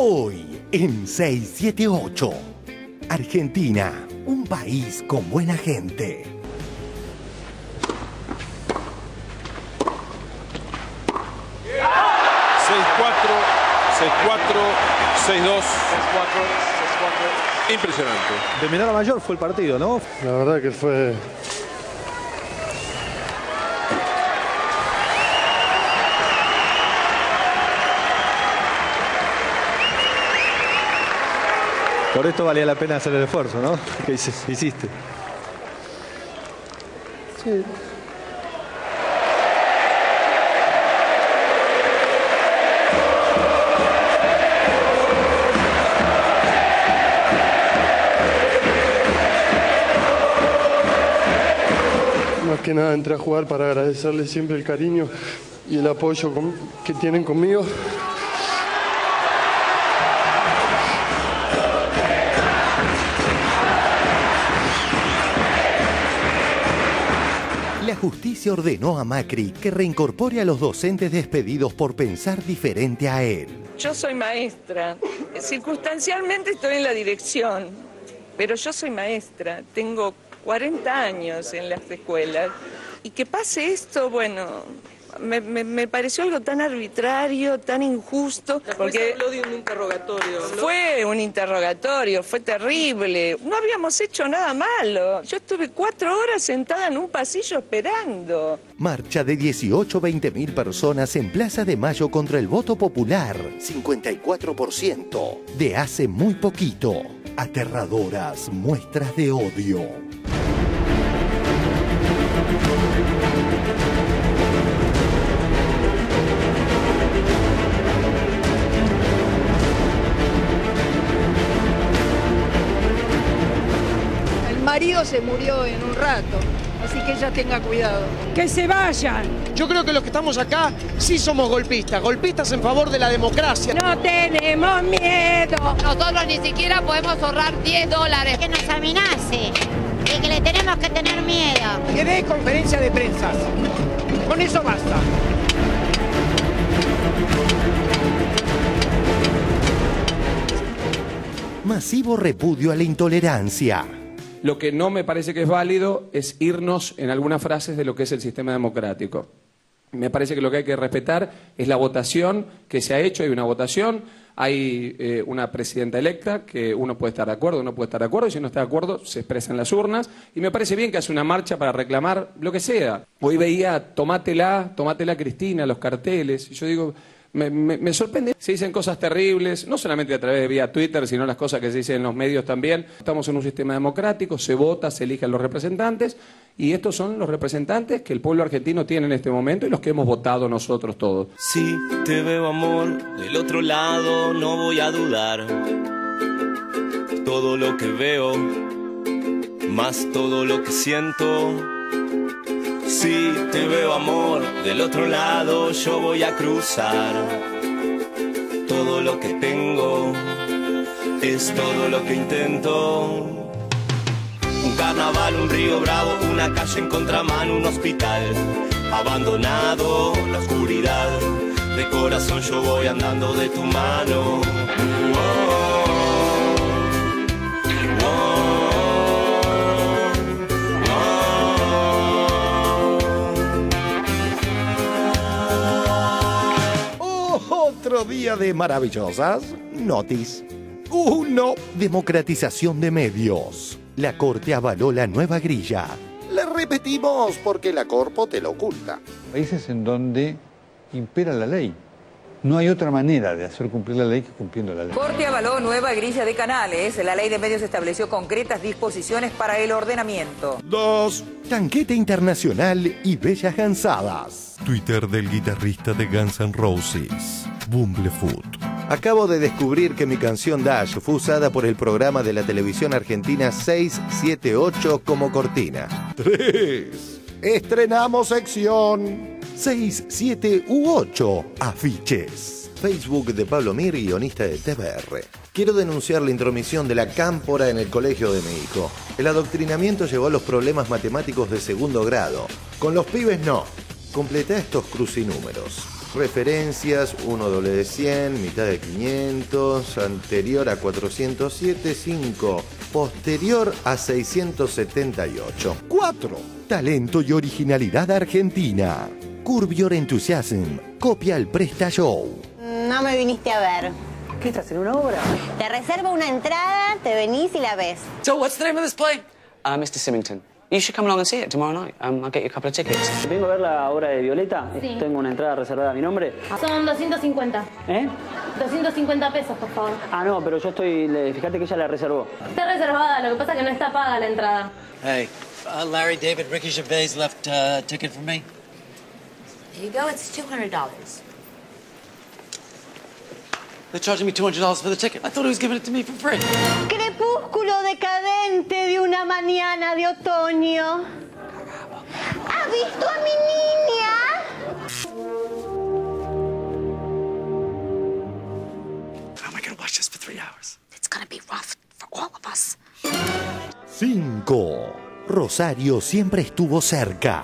Hoy en 678. Argentina, un país con buena gente. 6-4, 6-2. Impresionante. De menor a mayor fue el partido, ¿no? La verdad que fue... Por esto valía la pena hacer el esfuerzo, ¿no? ¿Qué hiciste? Sí. Más que nada entré a jugar para agradecerles siempre el cariño y el apoyo que tienen conmigo. La justicia ordenó a Macri que reincorpore a los docentes despedidos por pensar diferente a él. Yo soy maestra. Circunstancialmente estoy en la dirección, pero yo soy maestra. Tengo 40 años en las escuelas. Y que pase esto, bueno, me pareció algo tan arbitrario, tan injusto. Porque habló de un interrogatorio, ¿no? Fue un interrogatorio, fue terrible. No habíamos hecho nada malo. Yo estuve 4 horas sentada en un pasillo esperando. Marcha de 18-20 mil personas en Plaza de Mayo contra el voto popular. 54%. De hace muy poquito. Aterradoras muestras de odio. El marido se murió en un rato, así que ella tenga cuidado. ¡Que se vayan! Yo creo que los que estamos acá sí somos golpistas en favor de la democracia. ¡No tenemos miedo! Nosotros ni siquiera podemos ahorrar $10. Que nos amenace, y que le tenemos que tener miedo. Que dé conferencia de prensa. Con eso basta. Masivo repudio a la intolerancia. Lo que no me parece que es válido es irnos en algunas frases de lo que es el sistema democrático. Me parece que lo que hay que respetar es la votación que se ha hecho. Hay una votación, hay una presidenta electa que uno puede estar de acuerdo, uno puede estar de acuerdo, y si no está de acuerdo se expresa en las urnas. Y me parece bien que hace una marcha para reclamar lo que sea. Hoy veía tomátela Cristina, los carteles, y yo digo... Me sorprende. Se dicen cosas terribles, no solamente a través de vía Twitter, sino las cosas que se dicen en los medios también. Estamos en un sistema democrático, se vota, se eligen los representantes, y estos son los representantes que el pueblo argentino tiene en este momento y los que hemos votado nosotros todos. Si te veo, amor, del otro lado, no voy a dudar. Todo lo que veo, más todo lo que siento. Si te veo, amor, del otro lado yo voy a cruzar. Todo lo que tengo es todo lo que intento. Un carnaval, un río bravo, una calle en contramano, un hospital abandonado, la oscuridad. De corazón yo voy andando de tu mano. Otro día de maravillosas noticias. 1. Democratización de medios. La Corte avaló la nueva grilla. Le repetimos porque la Corpo te lo oculta. Países en donde impera la ley. No hay otra manera de hacer cumplir la ley que cumpliendo la ley. Corte avaló nueva grilla de canales. La ley de medios estableció concretas disposiciones para el ordenamiento. 2. Tanqueta internacional y bellas cansadas. Twitter del guitarrista de Guns N' Roses, Bumblefoot. Acabo de descubrir que mi canción Dash fue usada por el programa de la televisión argentina 678 como cortina. 3. Estrenamos sección 6, 7 u 8. Afiches. Facebook de Pablo Mir, guionista de TVR. Quiero denunciar la intromisión de la cámpora en el colegio de mi hijo. El adoctrinamiento llevó a los problemas matemáticos de segundo grado. Con los pibes no. Completá estos crucinúmeros. Referencias, 1 doble de 100, mitad de 500, anterior a 407, 5, posterior a 678. 4. Talento y originalidad argentina. Curb Your Enthusiasm. Copia el Presta Show. No me viniste a ver. ¿Qué estás en una obra? Te reservo una entrada, te venís y la ves. So, what's the name of this play? Mr. Symington. You should come along and see it tomorrow night. I'll get you a couple of tickets. Vengo a ver la obra de Violeta. Sí. Tengo una entrada reservada a mi nombre. Son 250. ¿Eh? 250 pesos, por favor. Ah, no, pero yo estoy... Fíjate que ella la reservó. Está reservada, lo que pasa es que no está paga la entrada. Hey, Larry David, Ricky Gervais left a ticket for me. Here you go, it's $200. They're charging me $200 for the ticket. I thought he was giving it to me for free. Crepúsculo decadente de una mañana de otoño. ¿Has visto a mi niña? How am I gonna watch this for 3 hours? It's gonna be rough for all of us. 5. Rosario siempre estuvo cerca.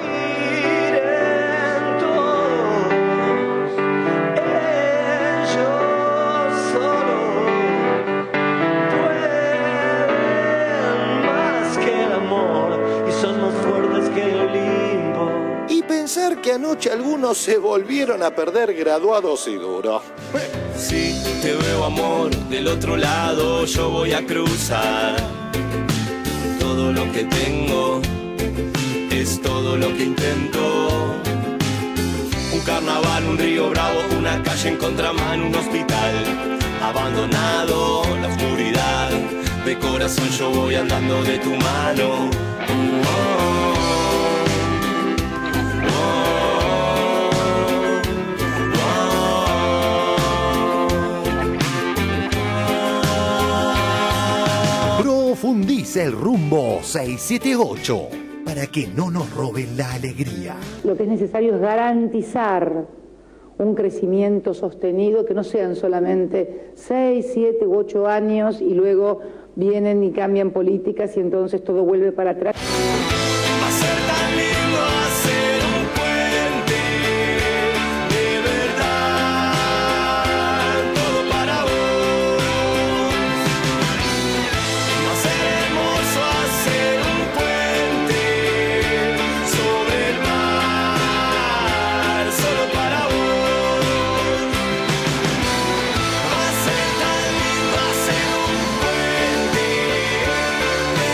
Pensar que anoche algunos se volvieron a perder graduados y duro. Si te veo, amor, del otro lado yo voy a cruzar. Todo lo que tengo es todo lo que intento. Un carnaval, un río bravo, una calle en contramano, un hospital abandonado, la oscuridad. De corazón yo voy andando de tu mano. Profundiza el rumbo 678 para que no nos roben la alegría. Lo que es necesario es garantizar un crecimiento sostenido, que no sean solamente 6, 7 u 8 años y luego vienen y cambian políticas y entonces todo vuelve para atrás. Va a ser tan lindo hacer un puente, de verdad, todo para vos. Va a ser hermoso hacer un puente sobre el mar, solo para vos. Va a ser tan lindo hacer un puente, de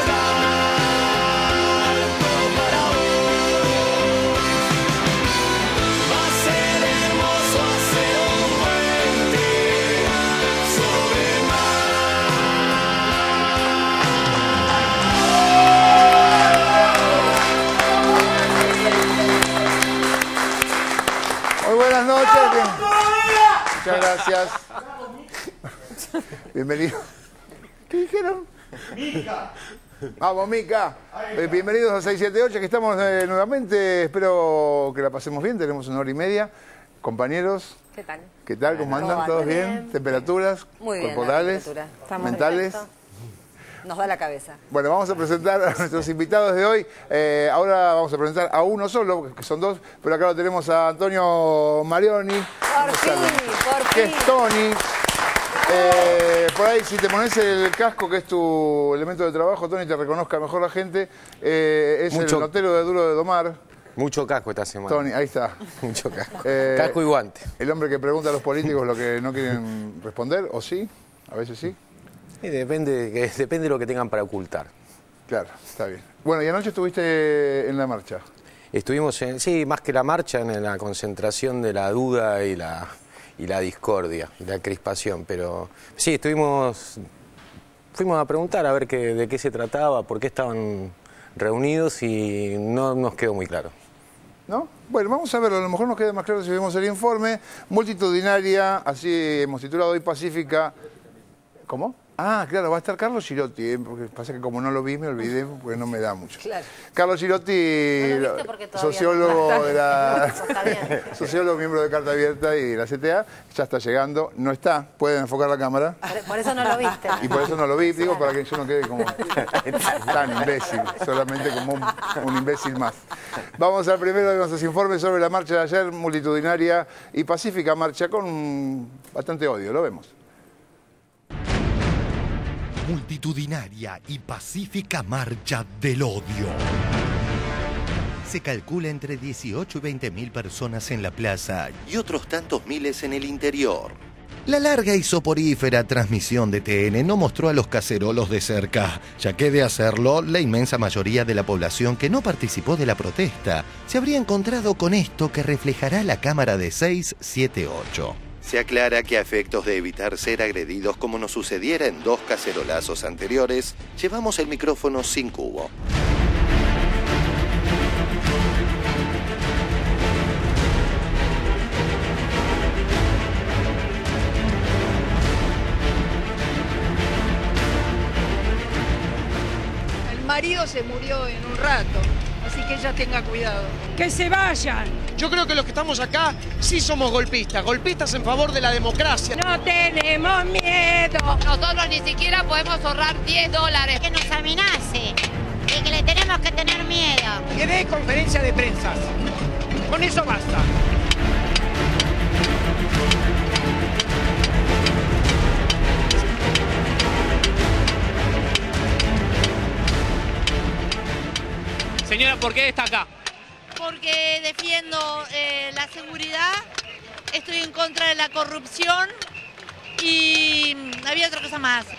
verdad, todo para vos. Va a ser hermoso hacer un puente sobre el Muy buenas noches. Muchas gracias. Bienvenido. ¿Qué dijeron? Mica. Vamos, Mica. Bienvenidos a 678, que estamos nuevamente. Espero que la pasemos bien. Tenemos 1 hora y media. Compañeros. ¿Qué tal? ¿Qué tal? ¿Cómo andan? ¿Todos bien? ¿Temperaturas? Muy bien. ¿Corporales? ¿Mentales? Nos da la cabeza. Bueno, vamos a presentar a nuestros invitados de hoy. Ahora vamos a presentar a uno solo, que son 2, pero acá lo tenemos a Antonio Marioni. Por fin. Que es Tony. Por ahí, si te pones el casco, que es tu elemento de trabajo, Tony, te reconozca mejor la gente. Es el notero de Duro de Domar. Mucho casco esta semana. Tony, ahí está. Mucho casco. Casco y guante. El hombre que pregunta a los políticos lo que no quieren responder, ¿o sí? A veces sí. Depende de lo que tengan para ocultar. Claro, está bien. Bueno, y anoche estuviste en la marcha. Estuvimos sí, más que la marcha, en la concentración de la duda y la discordia, y la crispación. Pero sí, fuimos a preguntar a ver de qué se trataba, por qué estaban reunidos y no nos quedó muy claro. ¿No? Bueno, vamos a verlo. A lo mejor nos queda más claro si vemos el informe. Multitudinaria, así hemos titulado hoy, pacífica. ¿Cómo? Ah, claro, va a estar Carlos Girotti, porque pasa que como no lo vi, me olvidé, porque no me da mucho. Claro. Carlos Girotti, No sociólogo, Está bien. sociólogo, miembro de Carta Abierta y de la CTA, ya está llegando, no está, pueden enfocar la cámara. Por eso no lo viste. Y por eso no lo vi, digo, para que yo no quede como tan imbécil, solamente como un imbécil más. Vamos al primero de nuestros informes sobre la marcha de ayer, multitudinaria y pacífica marcha con bastante odio, lo vemos. Multitudinaria y pacífica marcha del odio. Se calcula entre 18 y 20.000 personas en la plaza y otros tantos miles en el interior. La larga y soporífera transmisión de TN no mostró a los cacerolos de cerca, ya que de hacerlo, la inmensa mayoría de la población que no participó de la protesta se habría encontrado con esto que reflejará la cámara de 678. Se aclara que a efectos de evitar ser agredidos como nos sucediera en 2 cacerolazos anteriores, llevamos el micrófono sin cubo. El marido se murió en un rato, así que ella tenga cuidado. ¡Que se vayan! Yo creo que los que estamos acá sí somos golpistas, golpistas en favor de la democracia. No tenemos miedo. Nosotros ni siquiera podemos ahorrar $10. Que nos amenace y que le tenemos que tener miedo. Que dé conferencia de prensa. Con eso basta. Señora, ¿por qué está acá? Porque defiendo la seguridad, estoy en contra de la corrupción y había otra cosa más.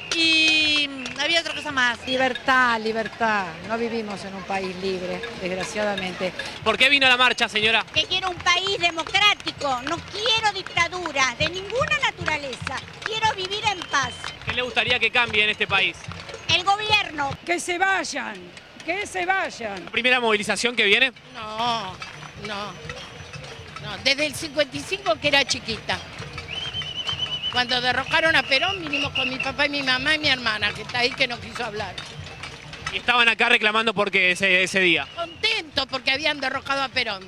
Libertad, libertad. No vivimos en un país libre, desgraciadamente. ¿Por qué vino a la marcha, señora? Que quiero un país democrático, no quiero dictadura de ninguna naturaleza, quiero vivir en paz. ¿Qué le gustaría que cambie en este país? El gobierno. ¡Que se vayan! ¡Que se vayan! ¿La primera movilización que viene? No, desde el 55 que era chiquita. Cuando derrocaron a Perón vinimos con mi papá y mi mamá y mi hermana, que está ahí que no quiso hablar. Y estaban acá reclamando por qué ese día. Contento porque habían derrocado a Perón.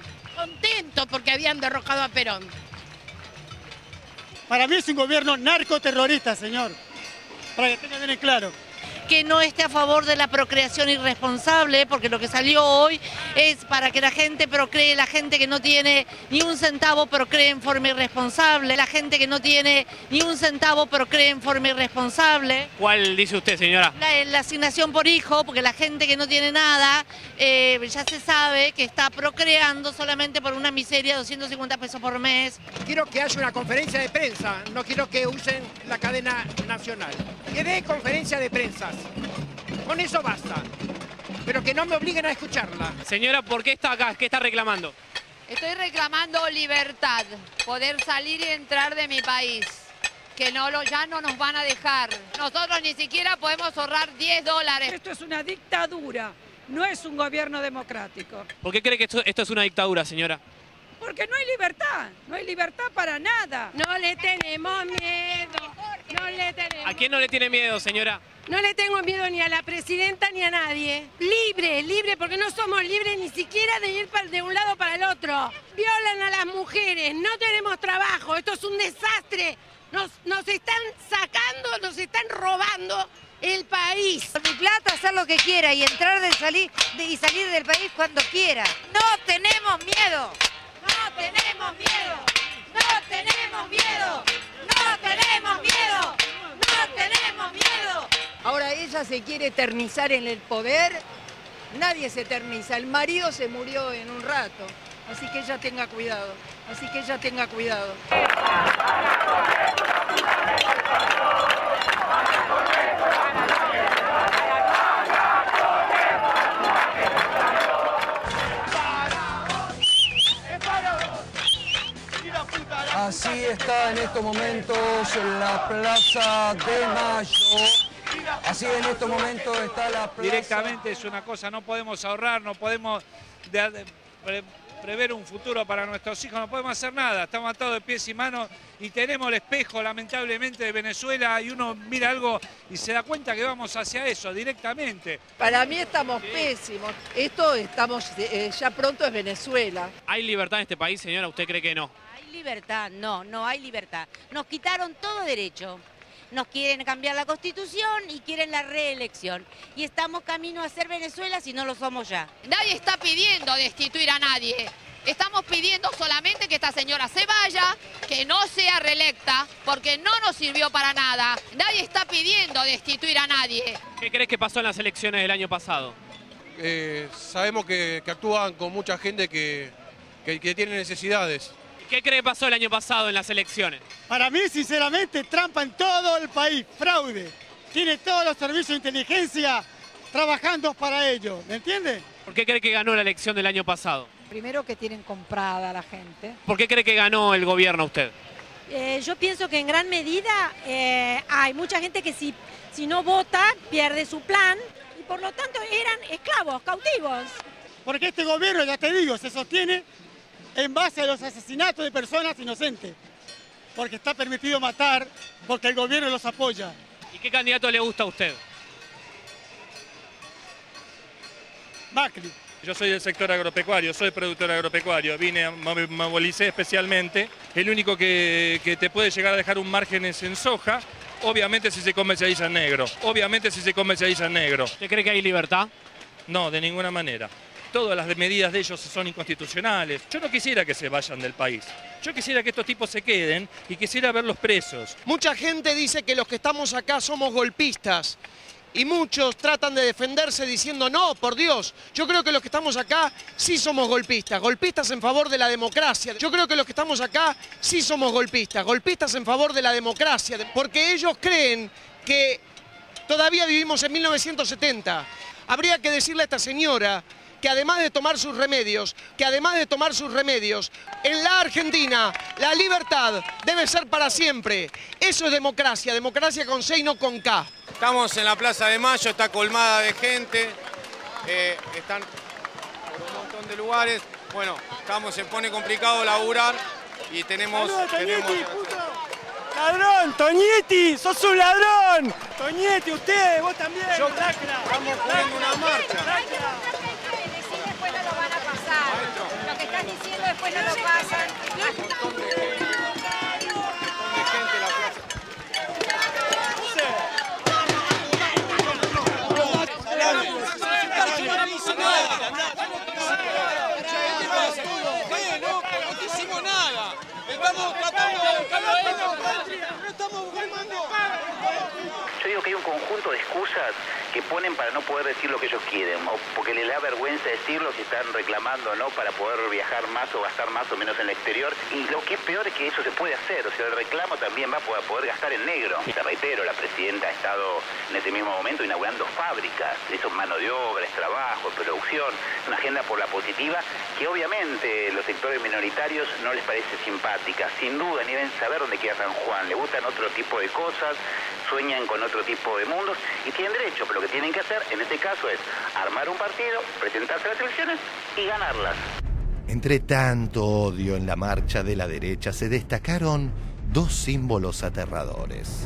Para mí es un gobierno narcoterrorista, señor. Para que tenga bien claro. Que no esté a favor de la procreación irresponsable, porque lo que salió hoy es para que la gente procree, la gente que no tiene ni un centavo procree en forma irresponsable, la gente que no tiene ni un centavo procree en forma irresponsable. ¿Cuál dice usted, señora? La asignación por hijo, porque la gente que no tiene nada, ya se sabe que está procreando solamente por una miseria, 250 pesos por mes. Quiero que haya una conferencia de prensa, no quiero que usen la cadena nacional. Que dé conferencia de prensa. Con eso basta. Pero que no me obliguen a escucharla. Señora, ¿por qué está acá? ¿Qué está reclamando? Estoy reclamando libertad, poder salir y entrar de mi país. Que ya no nos van a dejar. Nosotros ni siquiera podemos ahorrar $10. Esto es una dictadura, no es un gobierno democrático. ¿Por qué cree que esto es una dictadura, señora? Porque no hay libertad para nada. No le tenemos miedo. ¿A quién no le tiene miedo, señora? No le tengo miedo ni a la presidenta ni a nadie. Libre, porque no somos libres ni siquiera de ir de un lado para el otro. Violan a las mujeres, no tenemos trabajo, esto es un desastre. Nos están sacando, nos están robando el país. Con mi plata hacer lo que quiera y entrar y salir del país cuando quiera. No tenemos miedo. No tenemos miedo. No tenemos miedo. No tenemos miedo. No tenemos miedo. Ahora ella se quiere eternizar en el poder. Nadie se eterniza. El marido se murió en un rato. Así que ella tenga cuidado. Así está en estos momentos la Plaza de Mayo. Así en estos momentos está la plaza. Directamente es una cosa, no podemos ahorrar, no podemos... prever un futuro para nuestros hijos, no podemos hacer nada, estamos atados de pies y manos y tenemos el espejo lamentablemente de Venezuela y uno mira algo y se da cuenta que vamos hacia eso directamente. Para mí estamos pésimos, esto estamos, ya pronto es Venezuela. ¿Hay libertad en este país, señora? ¿Usted cree que no? ¿Hay libertad? No, no hay libertad. Nos quitaron todo derecho. Nos quieren cambiar la Constitución y quieren la reelección. Y estamos camino a ser Venezuela si no lo somos ya. Nadie está pidiendo destituir a nadie. Estamos pidiendo solamente que esta señora se vaya, que no sea reelecta, porque no nos sirvió para nada. Nadie está pidiendo destituir a nadie. ¿Qué crees que pasó en las elecciones del año pasado? Sabemos que actúan con mucha gente que tiene necesidades. ¿Qué cree que pasó el año pasado en las elecciones? Para mí, sinceramente, trampa en todo el país, fraude. Tiene todos los servicios de inteligencia trabajando para ello, ¿me entiende? ¿Por qué cree que ganó la elección del año pasado? Primero que tienen comprada a la gente. ¿Por qué cree que ganó el gobierno usted? Yo pienso que en gran medida hay mucha gente que si no vota pierde su plan y por lo tanto eran esclavos, cautivos. Porque este gobierno, ya te digo, se sostiene en base a los asesinatos de personas inocentes, porque está permitido matar, porque el gobierno los apoya. ¿Y qué candidato le gusta a usted? Macri. Yo soy del sector agropecuario, soy productor agropecuario, me movilicé especialmente. El único que te puede llegar a dejar un margen es en soja, obviamente si se comercializa en negro, ¿Usted cree que hay libertad? No, de ninguna manera. Todas las medidas de ellos son inconstitucionales. Yo no quisiera que se vayan del país. Yo quisiera que estos tipos se queden y quisiera verlos presos. Mucha gente dice que los que estamos acá somos golpistas. Y muchos tratan de defenderse diciendo, no, por Dios, yo creo que los que estamos acá sí somos golpistas, golpistas en favor de la democracia. Yo creo que los que estamos acá sí somos golpistas, golpistas en favor de la democracia, porque ellos creen que todavía vivimos en 1970. Habría que decirle a esta señora que además de tomar sus remedios, en la Argentina la libertad debe ser para siempre. Eso es democracia, democracia con C y no con K. Estamos en la Plaza de Mayo, está colmada de gente, están por un montón de lugares. Bueno, se pone complicado laburar y tenemos... ¡Ladrón! ¡Toñetti! ¡Sos un ladrón! ¡Toñetti, usted! ¡Vos también! Estamos poniendo una marcha. Después no lo van a pasar. Lo que estás diciendo después no lo pasan. No hicimos nada. Estamos tratando de buscar no estamos buscando. Yo digo que hay un conjunto de excusas que ponen para no poder decir lo que ellos quieren, o porque les da vergüenza decirlo si están reclamando, ¿no?, para poder viajar más o gastar más o menos en el exterior. Y lo que es peor es que eso se puede hacer, o sea, el reclamo también va a poder gastar en negro. Y te reitero, la presidenta ha estado en este mismo momento inaugurando fábricas, eso es mano de obra, es trabajo, es producción, es una agenda por la positiva que obviamente los sectores minoritarios no les parece simpática. Sin duda, ni deben saber dónde queda San Juan, le gustan otro tipo de cosas, sueñan con otro tipo de mundos y tienen derecho, pero lo que tienen que hacer en este caso es armar un partido, presentarse a las elecciones y ganarlas. Entre tanto odio en la marcha de la derecha se destacaron dos símbolos aterradores.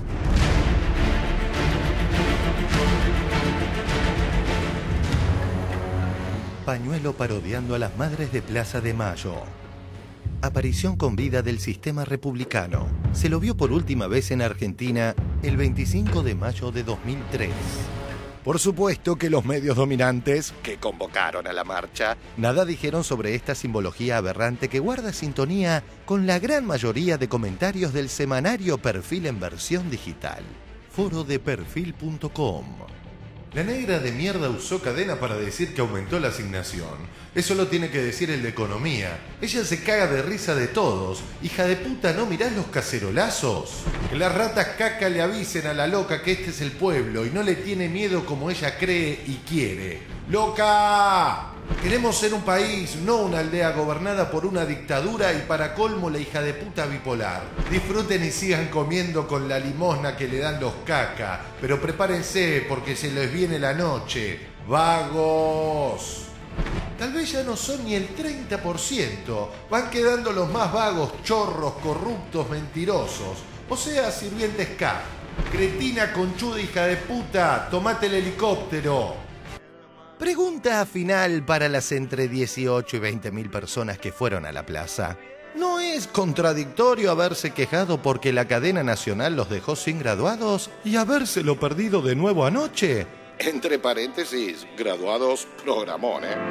Pañuelo parodiando a las madres de Plaza de Mayo. Aparición con vida del sistema republicano. Se lo vio por última vez en Argentina el 25 de mayo de 2003. Por supuesto que los medios dominantes, que convocaron a la marcha, nada dijeron sobre esta simbología aberrante que guarda sintonía con la gran mayoría de comentarios del semanario Perfil en versión digital. Forodeperfil.com. La negra de mierda usó cadena para decir que aumentó la asignación. Eso lo tiene que decir el de economía. Ella se caga de risa de todos. Hija de puta, ¿no mirás los cacerolazos? Que las ratas caca le avisen a la loca que este es el pueblo y no le tiene miedo como ella cree y quiere. ¡Loca! Queremos ser un país, no una aldea gobernada por una dictadura y para colmo la hija de puta bipolar. Disfruten y sigan comiendo con la limosna que le dan los caca, pero prepárense porque se les viene la noche. ¡Vagos! tal vez ya no son ni el 30%. Van quedando los más vagos, chorros, corruptos, mentirosos. O sea, sirvientes K. Cretina, conchuda, hija de puta, tomate el helicóptero. Pregunta final para las entre 18 y 20.000 personas que fueron a la plaza. ¿No es contradictorio haberse quejado porque la cadena nacional los dejó sin graduados y habérselo perdido de nuevo anoche? Entre paréntesis, graduados, programón, ¿eh?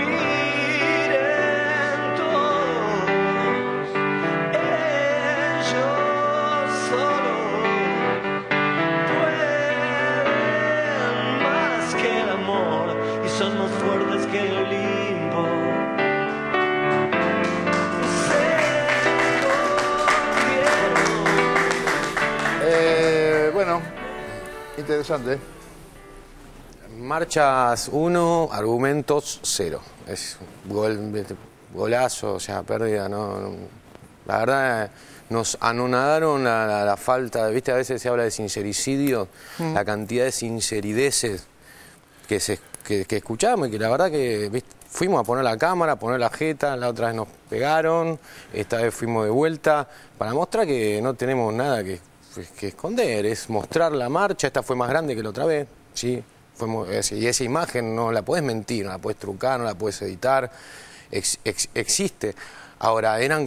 Son más fuertes que el Olimpo. Bueno, interesante. Marchas 1, argumentos 0. Es golazo, o sea, pérdida, no. La verdad, nos anonadaron la falta, ¿viste? A veces se habla de sincericidio, la cantidad de sincerideces que escuchamos y que la verdad que, ¿viste? Fuimos a poner la cámara, a poner la jeta, la otra vez nos pegaron, esta vez fuimos de vuelta para mostrar que no tenemos nada que esconder, es mostrar la marcha. Esta fue más grande que la otra vez, ¿sí? Y esa imagen no la puedes mentir, no la puedes trucar, no la puedes editar, existe. Ahora, eran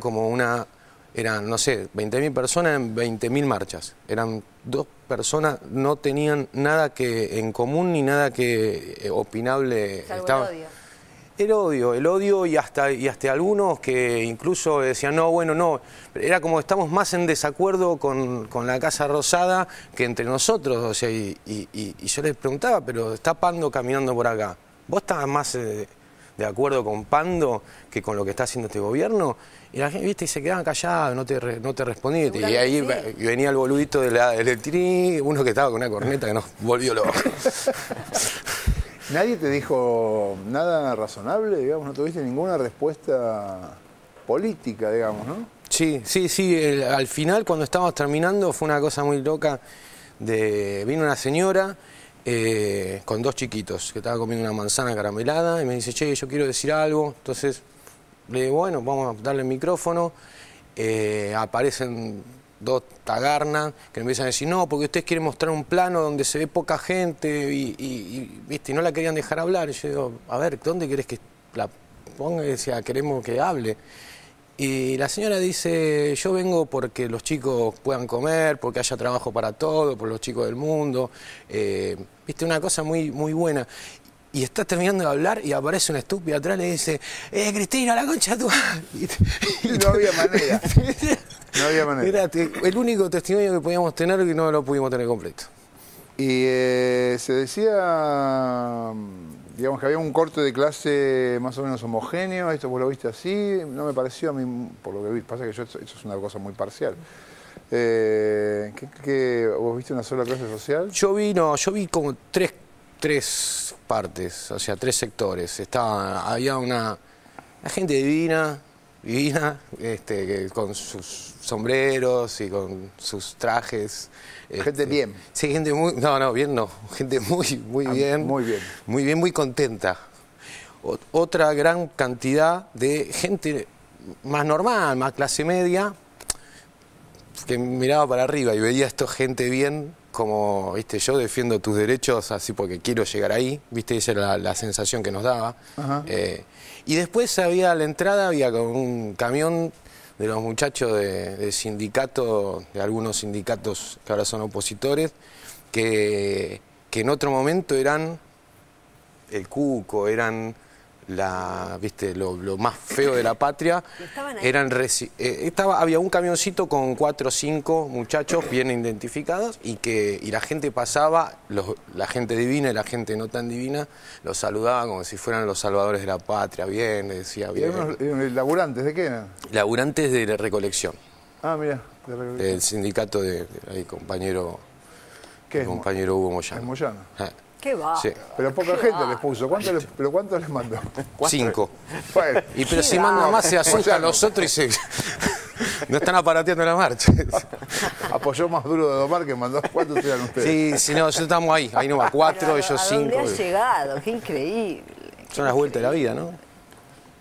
no sé, 20.000 personas en 20.000 marchas. Eran 2 personas, no tenían nada que en común ni nada que opinable. Salvo el odio. El odio y hasta algunos que incluso decían, no, bueno, no. Era como estamos más en desacuerdo con la Casa Rosada que entre nosotros. O sea, y yo les preguntaba, pero está Pando caminando por acá. ¿Vos estás más de acuerdo con Pando que con lo que está haciendo este gobierno? Y la gente, viste, y se quedaban callados, no te respondí. Y ahí venía el boludito del tirí, uno que estaba con una corneta que nos volvió loco. ¿Nadie te dijo nada razonable, digamos? ¿No tuviste ninguna respuesta política, digamos, no? Sí. Al final, cuando estábamos terminando, fue una cosa muy loca. Vino una señora con 2 chiquitos que estaba comiendo una manzana caramelada y me dice, che, yo quiero decir algo. Entonces le digo, bueno, vamos a darle el micrófono. Aparecen 2 tagarnas que me empiezan a decir, no, porque ustedes quieren mostrar un plano donde se ve poca gente ¿viste? Y no la querían dejar hablar. Y yo digo, a ver, ¿dónde querés que la ponga? Y decía, queremos que hable. Y la señora dice, yo vengo porque los chicos puedan comer, porque haya trabajo para todos, por los chicos del mundo. ¿Viste? Una cosa muy, muy buena. Y está terminando de hablar y aparece una estúpida atrás y le dice, Cristina, la concha tu... No había manera. No había manera. Era el único testimonio que podíamos tener y no lo pudimos tener completo. Y se decía, digamos, que había un corte de clase más o menos homogéneo. ¿Esto vos lo viste así? No me pareció a mí, por lo que vi. Pasa que eso es una cosa muy parcial. ¿Vos viste una sola clase social? Yo vi como tres partes, o sea, 3 sectores. Había una gente divina, con sus sombreros y con sus trajes. Gente bien. Sí, gente muy... No, bien no. Gente muy bien. Muy bien. Muy bien, muy contenta. Otra gran cantidad de gente más normal, más clase media, que miraba para arriba y veía a esto gente bien, como, viste, yo defiendo tus derechos así porque quiero llegar ahí, viste, esa era la sensación que nos daba. Y después había la entrada, había con un camión de los muchachos de sindicato, de algunos sindicatos que ahora son opositores, que en otro momento eran el cuco, eran viste, lo más feo de la patria. Eran había un camioncito con 4 o 5 muchachos bien identificados y la gente pasaba, la gente divina y la gente no tan divina los saludaba como si fueran los salvadores de la patria, bien, les decía bien. ¿Y laburantes de qué eran? Laburantes de la recolección. Ah, mira, de recolección. El sindicato de compañero Hugo Moyano. ¿En Moyano? ¿Qué va? Sí. Pero poca gente les puso. ¿Cuánto les mandó? 5. Bueno. Pero si manda más se asustan los otros y no están aparateando la marcha. Apoyó más duro de domar que mandó. ¿Cuántos eran ustedes? Sí, no, estamos ahí nomás. 4, ellos 5. ¿A dónde has llegado? Qué increíble. Son las vueltas de la vida, ¿no?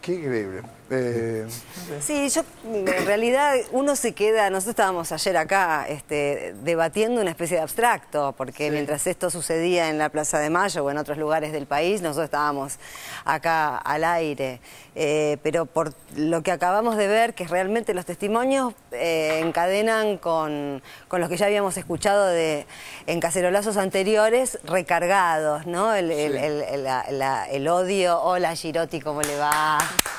Qué increíble. Sí, yo en realidad uno se queda, nosotros estábamos ayer acá debatiendo una especie de abstracto, porque mientras esto sucedía en la Plaza de Mayo o en otros lugares del país, nosotros estábamos acá al aire. Pero por lo que acabamos de ver, que realmente los testimonios encadenan con los que ya habíamos escuchado en cacerolazos anteriores, recargados, ¿no? El odio. Hola Girotti, ¿cómo le va?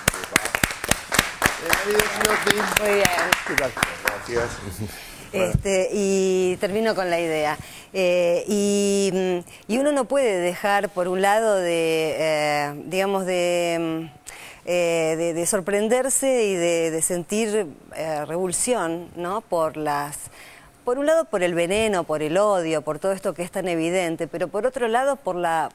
Muy bien. ¿Qué tal? Gracias. Y termino con la idea. Y uno no puede dejar, por un lado, digamos, de sorprenderse y de sentir revulsión, ¿no? Por un lado por el veneno, por el odio, por todo esto que es tan evidente, pero por otro lado por la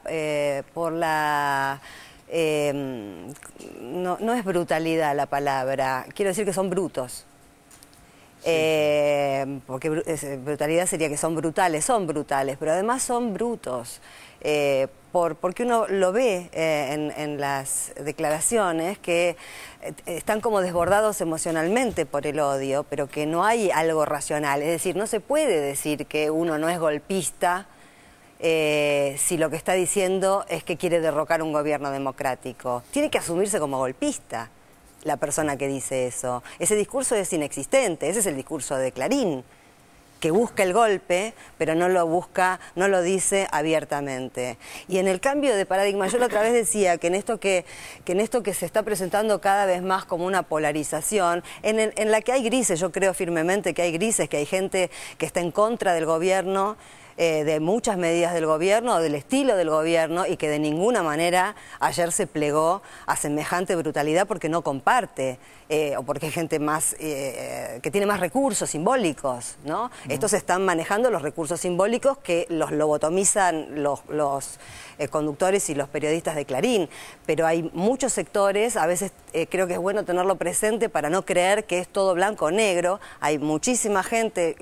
no es brutalidad la palabra, quiero decir que son brutos. Porque brutalidad sería que son brutales, pero además son brutos. Porque uno lo ve en las declaraciones que están como desbordados emocionalmente por el odio, pero que no hay algo racional. Es decir, no se puede decir que uno no es golpista si lo que está diciendo es que quiere derrocar un gobierno democrático. Tiene que asumirse como golpista la persona que dice eso. Ese discurso es inexistente, ese es el discurso de Clarín, que busca el golpe, pero no lo dice abiertamente. Y en el cambio de paradigma, yo la otra vez decía que en esto que se está presentando cada vez más como una polarización, en la que hay grises, yo creo firmemente que hay grises, que hay gente que está en contra del gobierno, de muchas medidas del gobierno, o del estilo del gobierno, y que de ninguna manera ayer se plegó a semejante brutalidad porque no comparte, o porque hay gente más que tiene más recursos simbólicos, ¿no? Estos están manejando los recursos simbólicos que los lobotomizan los conductores y los periodistas de Clarín, pero hay muchos sectores, a veces creo que es bueno tenerlo presente para no creer que es todo blanco o negro. Hay muchísima gente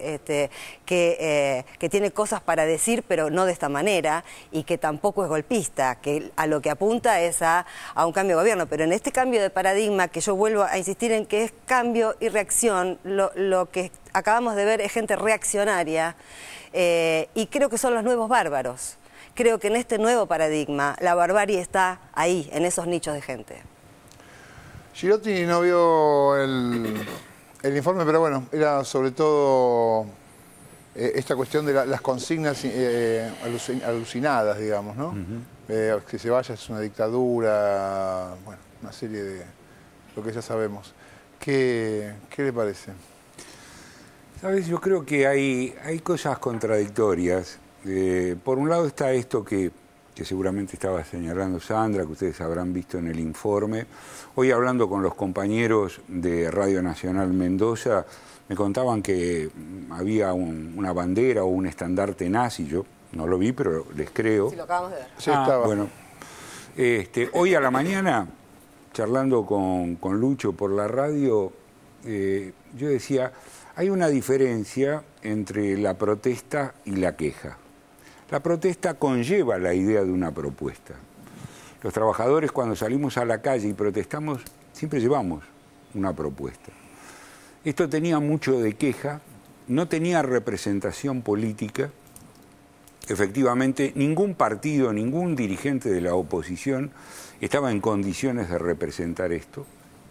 que tiene cosas para decir, pero no de esta manera, y que tampoco es golpista, que a lo que apunta es a un cambio de gobierno. Pero en este cambio de paradigma, que yo vuelvo a insistir en que es cambio y reacción, lo que acabamos de ver es gente reaccionaria, y creo que son los nuevos bárbaros. Creo que en este nuevo paradigma la barbarie está ahí, en esos nichos de gente. Girotti no vio el informe, pero bueno, era sobre todo esta cuestión de las consignas alucinadas, digamos, ¿no? Que se vaya es una dictadura, bueno, una serie de lo que ya sabemos. ¿Qué le parece? Sabes, yo creo que hay cosas contradictorias. Por un lado está esto que seguramente estaba señalando Sandra, que ustedes habrán visto en el informe. Hoy, hablando con los compañeros de Radio Nacional Mendoza, me contaban que había una bandera o un estandarte nazi. Yo no lo vi, pero les creo. Sí, lo acabamos de ver. Sí, estaba. Bueno, hoy a la mañana, charlando con Lucho por la radio, yo decía, hay una diferencia entre la protesta y la queja. La protesta conlleva la idea de una propuesta. Los trabajadores, cuando salimos a la calle y protestamos, siempre llevamos una propuesta. Esto tenía mucho de queja, no tenía representación política. Efectivamente, ningún partido, ningún dirigente de la oposición estaba en condiciones de representar esto.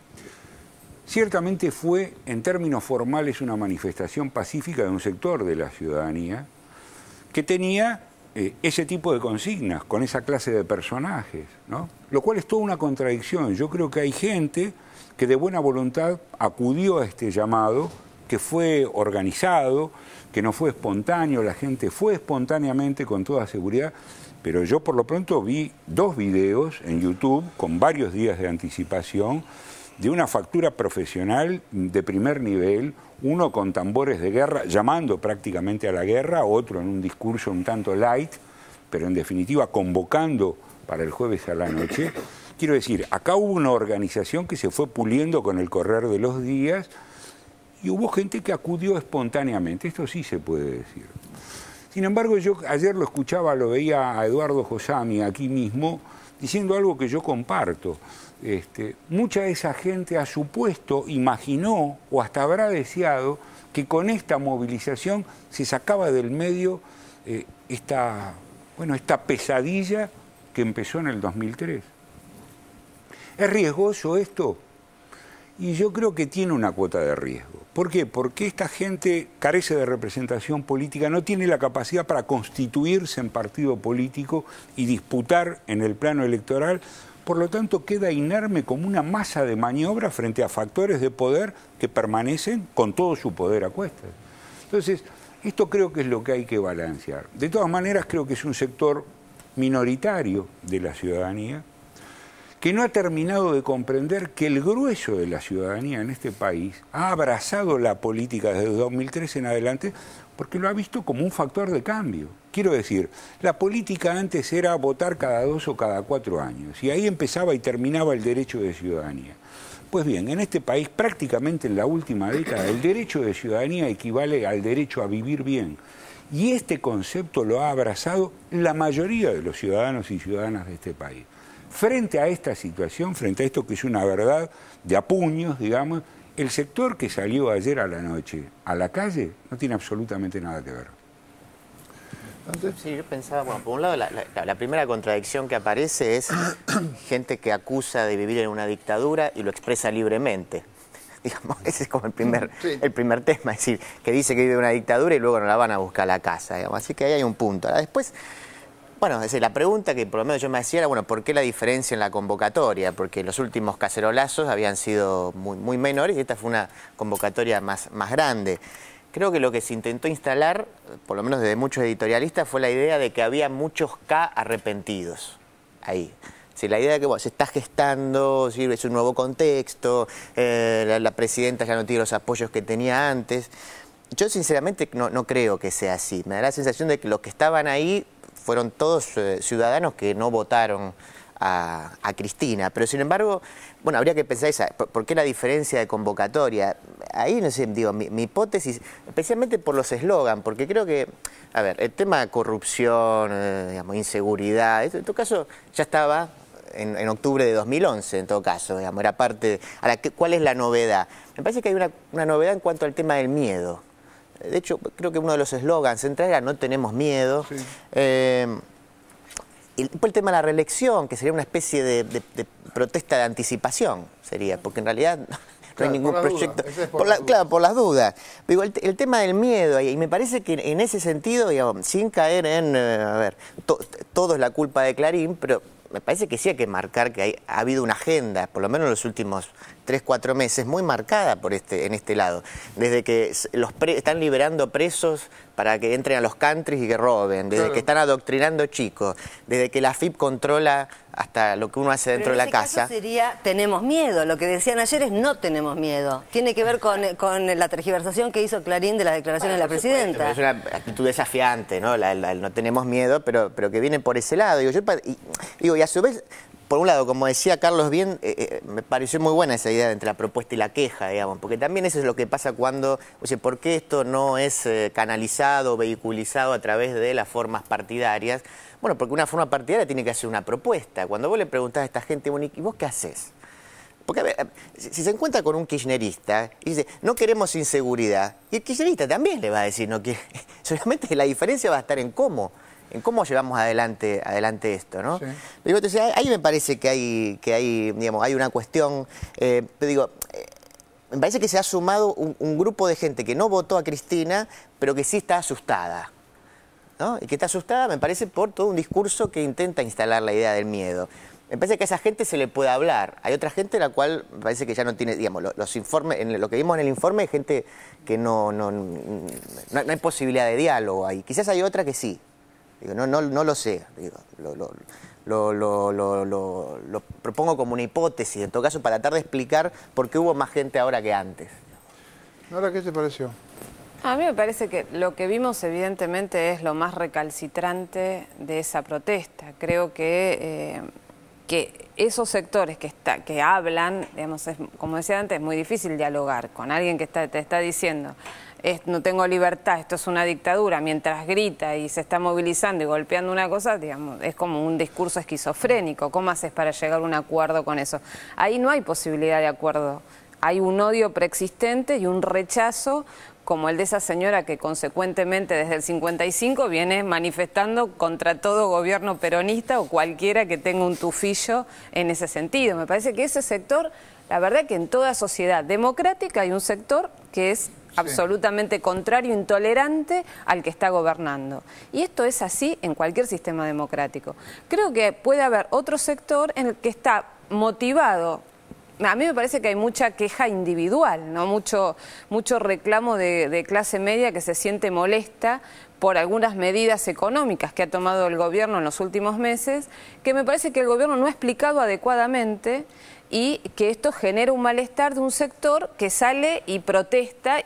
Ciertamente fue, en términos formales, una manifestación pacífica de un sector de la ciudadanía que tenía ese tipo de consignas, con esa clase de personajes, ¿no? Lo cual es toda una contradicción. Yo creo que hay gente que de buena voluntad acudió a este llamado, que fue organizado, que no fue espontáneo, la gente fue espontáneamente con toda seguridad, pero yo por lo pronto vi 2 videos en YouTube con varios días de anticipación de una factura profesional de primer nivel, uno con tambores de guerra, llamando prácticamente a la guerra, otro en un discurso un tanto light, pero en definitiva convocando para el jueves a la noche. Quiero decir, acá hubo una organización que se fue puliendo con el correr de los días y hubo gente que acudió espontáneamente, esto sí se puede decir. Sin embargo, yo ayer lo escuchaba, lo veía a Eduardo Josami aquí mismo, diciendo algo que yo comparto. mucha de esa gente ha supuesto, imaginó o hasta habrá deseado que con esta movilización se sacaba del medio esta pesadilla que empezó en el 2003. ¿Es riesgoso esto? Y yo creo que tiene una cuota de riesgo. ¿Por qué? Porque esta gente carece de representación política, no tiene la capacidad para constituirse en partido político y disputar en el plano electoral, por lo tanto queda inerme como una masa de maniobra frente a factores de poder que permanecen con todo su poder a cuestas. Entonces, esto creo que es lo que hay que balancear. De todas maneras, creo que es un sector minoritario de la ciudadanía que no ha terminado de comprender que el grueso de la ciudadanía en este país ha abrazado la política desde 2013 en adelante porque lo ha visto como un factor de cambio. Quiero decir, la política antes era votar cada 2 o cada 4 años y ahí empezaba y terminaba el derecho de ciudadanía. Pues bien, en este país prácticamente en la última década el derecho de ciudadanía equivale al derecho a vivir bien. Y este concepto lo ha abrazado la mayoría de los ciudadanos y ciudadanas de este país. Frente a esta situación, frente a esto que es una verdad de a puños, digamos, el sector que salió ayer a la noche a la calle no tiene absolutamente nada que ver. Sí, yo pensaba, bueno, por un lado la primera contradicción que aparece es gente que acusa de vivir en una dictadura y lo expresa libremente. Digamos, ese es como el primer tema, es decir, que dice que vive en una dictadura y luego no la van a buscar a la casa, digamos. Así que ahí hay un punto. Ahora, después, bueno, es decir, la pregunta que por lo menos yo me hacía era, bueno, ¿por qué la diferencia en la convocatoria? Porque los últimos cacerolazos habían sido muy menores y esta fue una convocatoria más grande. Creo que lo que se intentó instalar, por lo menos desde muchos editorialistas, fue la idea de que había muchos K arrepentidos ahí. Sí, la idea de que se está gestando, ¿sí? Es un nuevo contexto, la presidenta ya no tiene los apoyos que tenía antes. Yo sinceramente no creo que sea así. Me da la sensación de que los que estaban ahí fueron todos ciudadanos que no votaron a Cristina. Pero sin embargo, bueno, habría que pensar ¿por qué la diferencia de convocatoria? Ahí, no sé, digo, mi hipótesis, especialmente por los eslogan, porque creo que, a ver, el tema de corrupción, digamos, inseguridad, en todo caso ya estaba en octubre de 2011, en todo caso, digamos, era parte. Ahora, ¿cuál es la novedad? Me parece que hay una novedad en cuanto al tema del miedo. De hecho, creo que uno de los eslogans centrales era "no tenemos miedo". Sí. Y después el tema de la reelección, que sería una especie de protesta de anticipación, sería, porque en realidad no hay ningún proyecto. Claro, por las dudas. Digo, el tema del miedo, y me parece que en ese sentido, digamos, sin caer en, a ver, todo es la culpa de Clarín, pero me parece que sí hay que marcar que ha habido una agenda, por lo menos en los últimos 3-4 meses, muy marcada en este lado. Desde que están liberando presos para que entren a los countries y que roben, desde que están adoctrinando chicos, desde que la AFIP controla hasta lo que uno hace dentro de la casa. Caso sería tenemos miedo, lo que decían ayer es no tenemos miedo. Tiene que ver con la tergiversación que hizo Clarín de las declaraciones de la presidenta. Es una actitud desafiante, ¿no? El no tenemos miedo, pero que viene por ese lado. Y a su vez, por un lado, como decía Carlos bien, me pareció muy buena esa idea entre la propuesta y la queja, digamos, porque también eso es lo que pasa cuando, oye, ¿por qué esto no es canalizado, vehiculizado a través de las formas partidarias? Bueno, porque una forma partidaria tiene que hacer una propuesta. Cuando vos le preguntás a esta gente, bueno, ¿y vos qué haces? Porque, a ver, si se encuentra con un kirchnerista y dice, no queremos inseguridad, y el kirchnerista también le va a decir, no quiere. Solamente la diferencia va a estar en cómo llevamos adelante esto, ¿no? Sí. Digo, entonces, ahí me parece que hay digamos, hay una cuestión, me parece que se ha sumado un grupo de gente que no votó a Cristina, pero que sí está asustada, ¿no? Y que está asustada, me parece, por todo un discurso que intenta instalar la idea del miedo. Me parece que a esa gente se le puede hablar. Hay otra gente la cual me parece que ya no tiene, digamos, los informes, lo que vimos en el informe, hay gente que no hay posibilidad de diálogo ahí. Quizás hay otra que sí. Digo, no lo sé, digo, lo propongo como una hipótesis, en todo caso, para tratar de explicar por qué hubo más gente ahora que antes. Nora, ¿qué te pareció? A mí me parece que lo que vimos evidentemente es lo más recalcitrante de esa protesta. Creo que esos sectores que hablan, digamos, como decía antes, es muy difícil dialogar con alguien que te está diciendo no tengo libertad, esto es una dictadura, mientras grita y se está movilizando y golpeando una cosa, digamos, es como un discurso esquizofrénico. ¿Cómo haces para llegar a un acuerdo con eso? Ahí no hay posibilidad de acuerdo. Hay un odio preexistente y un rechazo como el de esa señora que consecuentemente desde el 55 viene manifestando contra todo gobierno peronista o cualquiera que tenga un tufillo en ese sentido. Me parece que ese sector, la verdad que en toda sociedad democrática hay un sector que es absolutamente contrario, intolerante al que está gobernando. Y esto es así en cualquier sistema democrático. Creo que puede haber otro sector en el que está motivado. A mí me parece que hay mucha queja individual, ¿no? Mucho reclamo de clase media que se siente molesta por algunas medidas económicas que ha tomado el gobierno en los últimos meses, que me parece que el gobierno no ha explicado adecuadamente y que esto genera un malestar de un sector que sale y protesta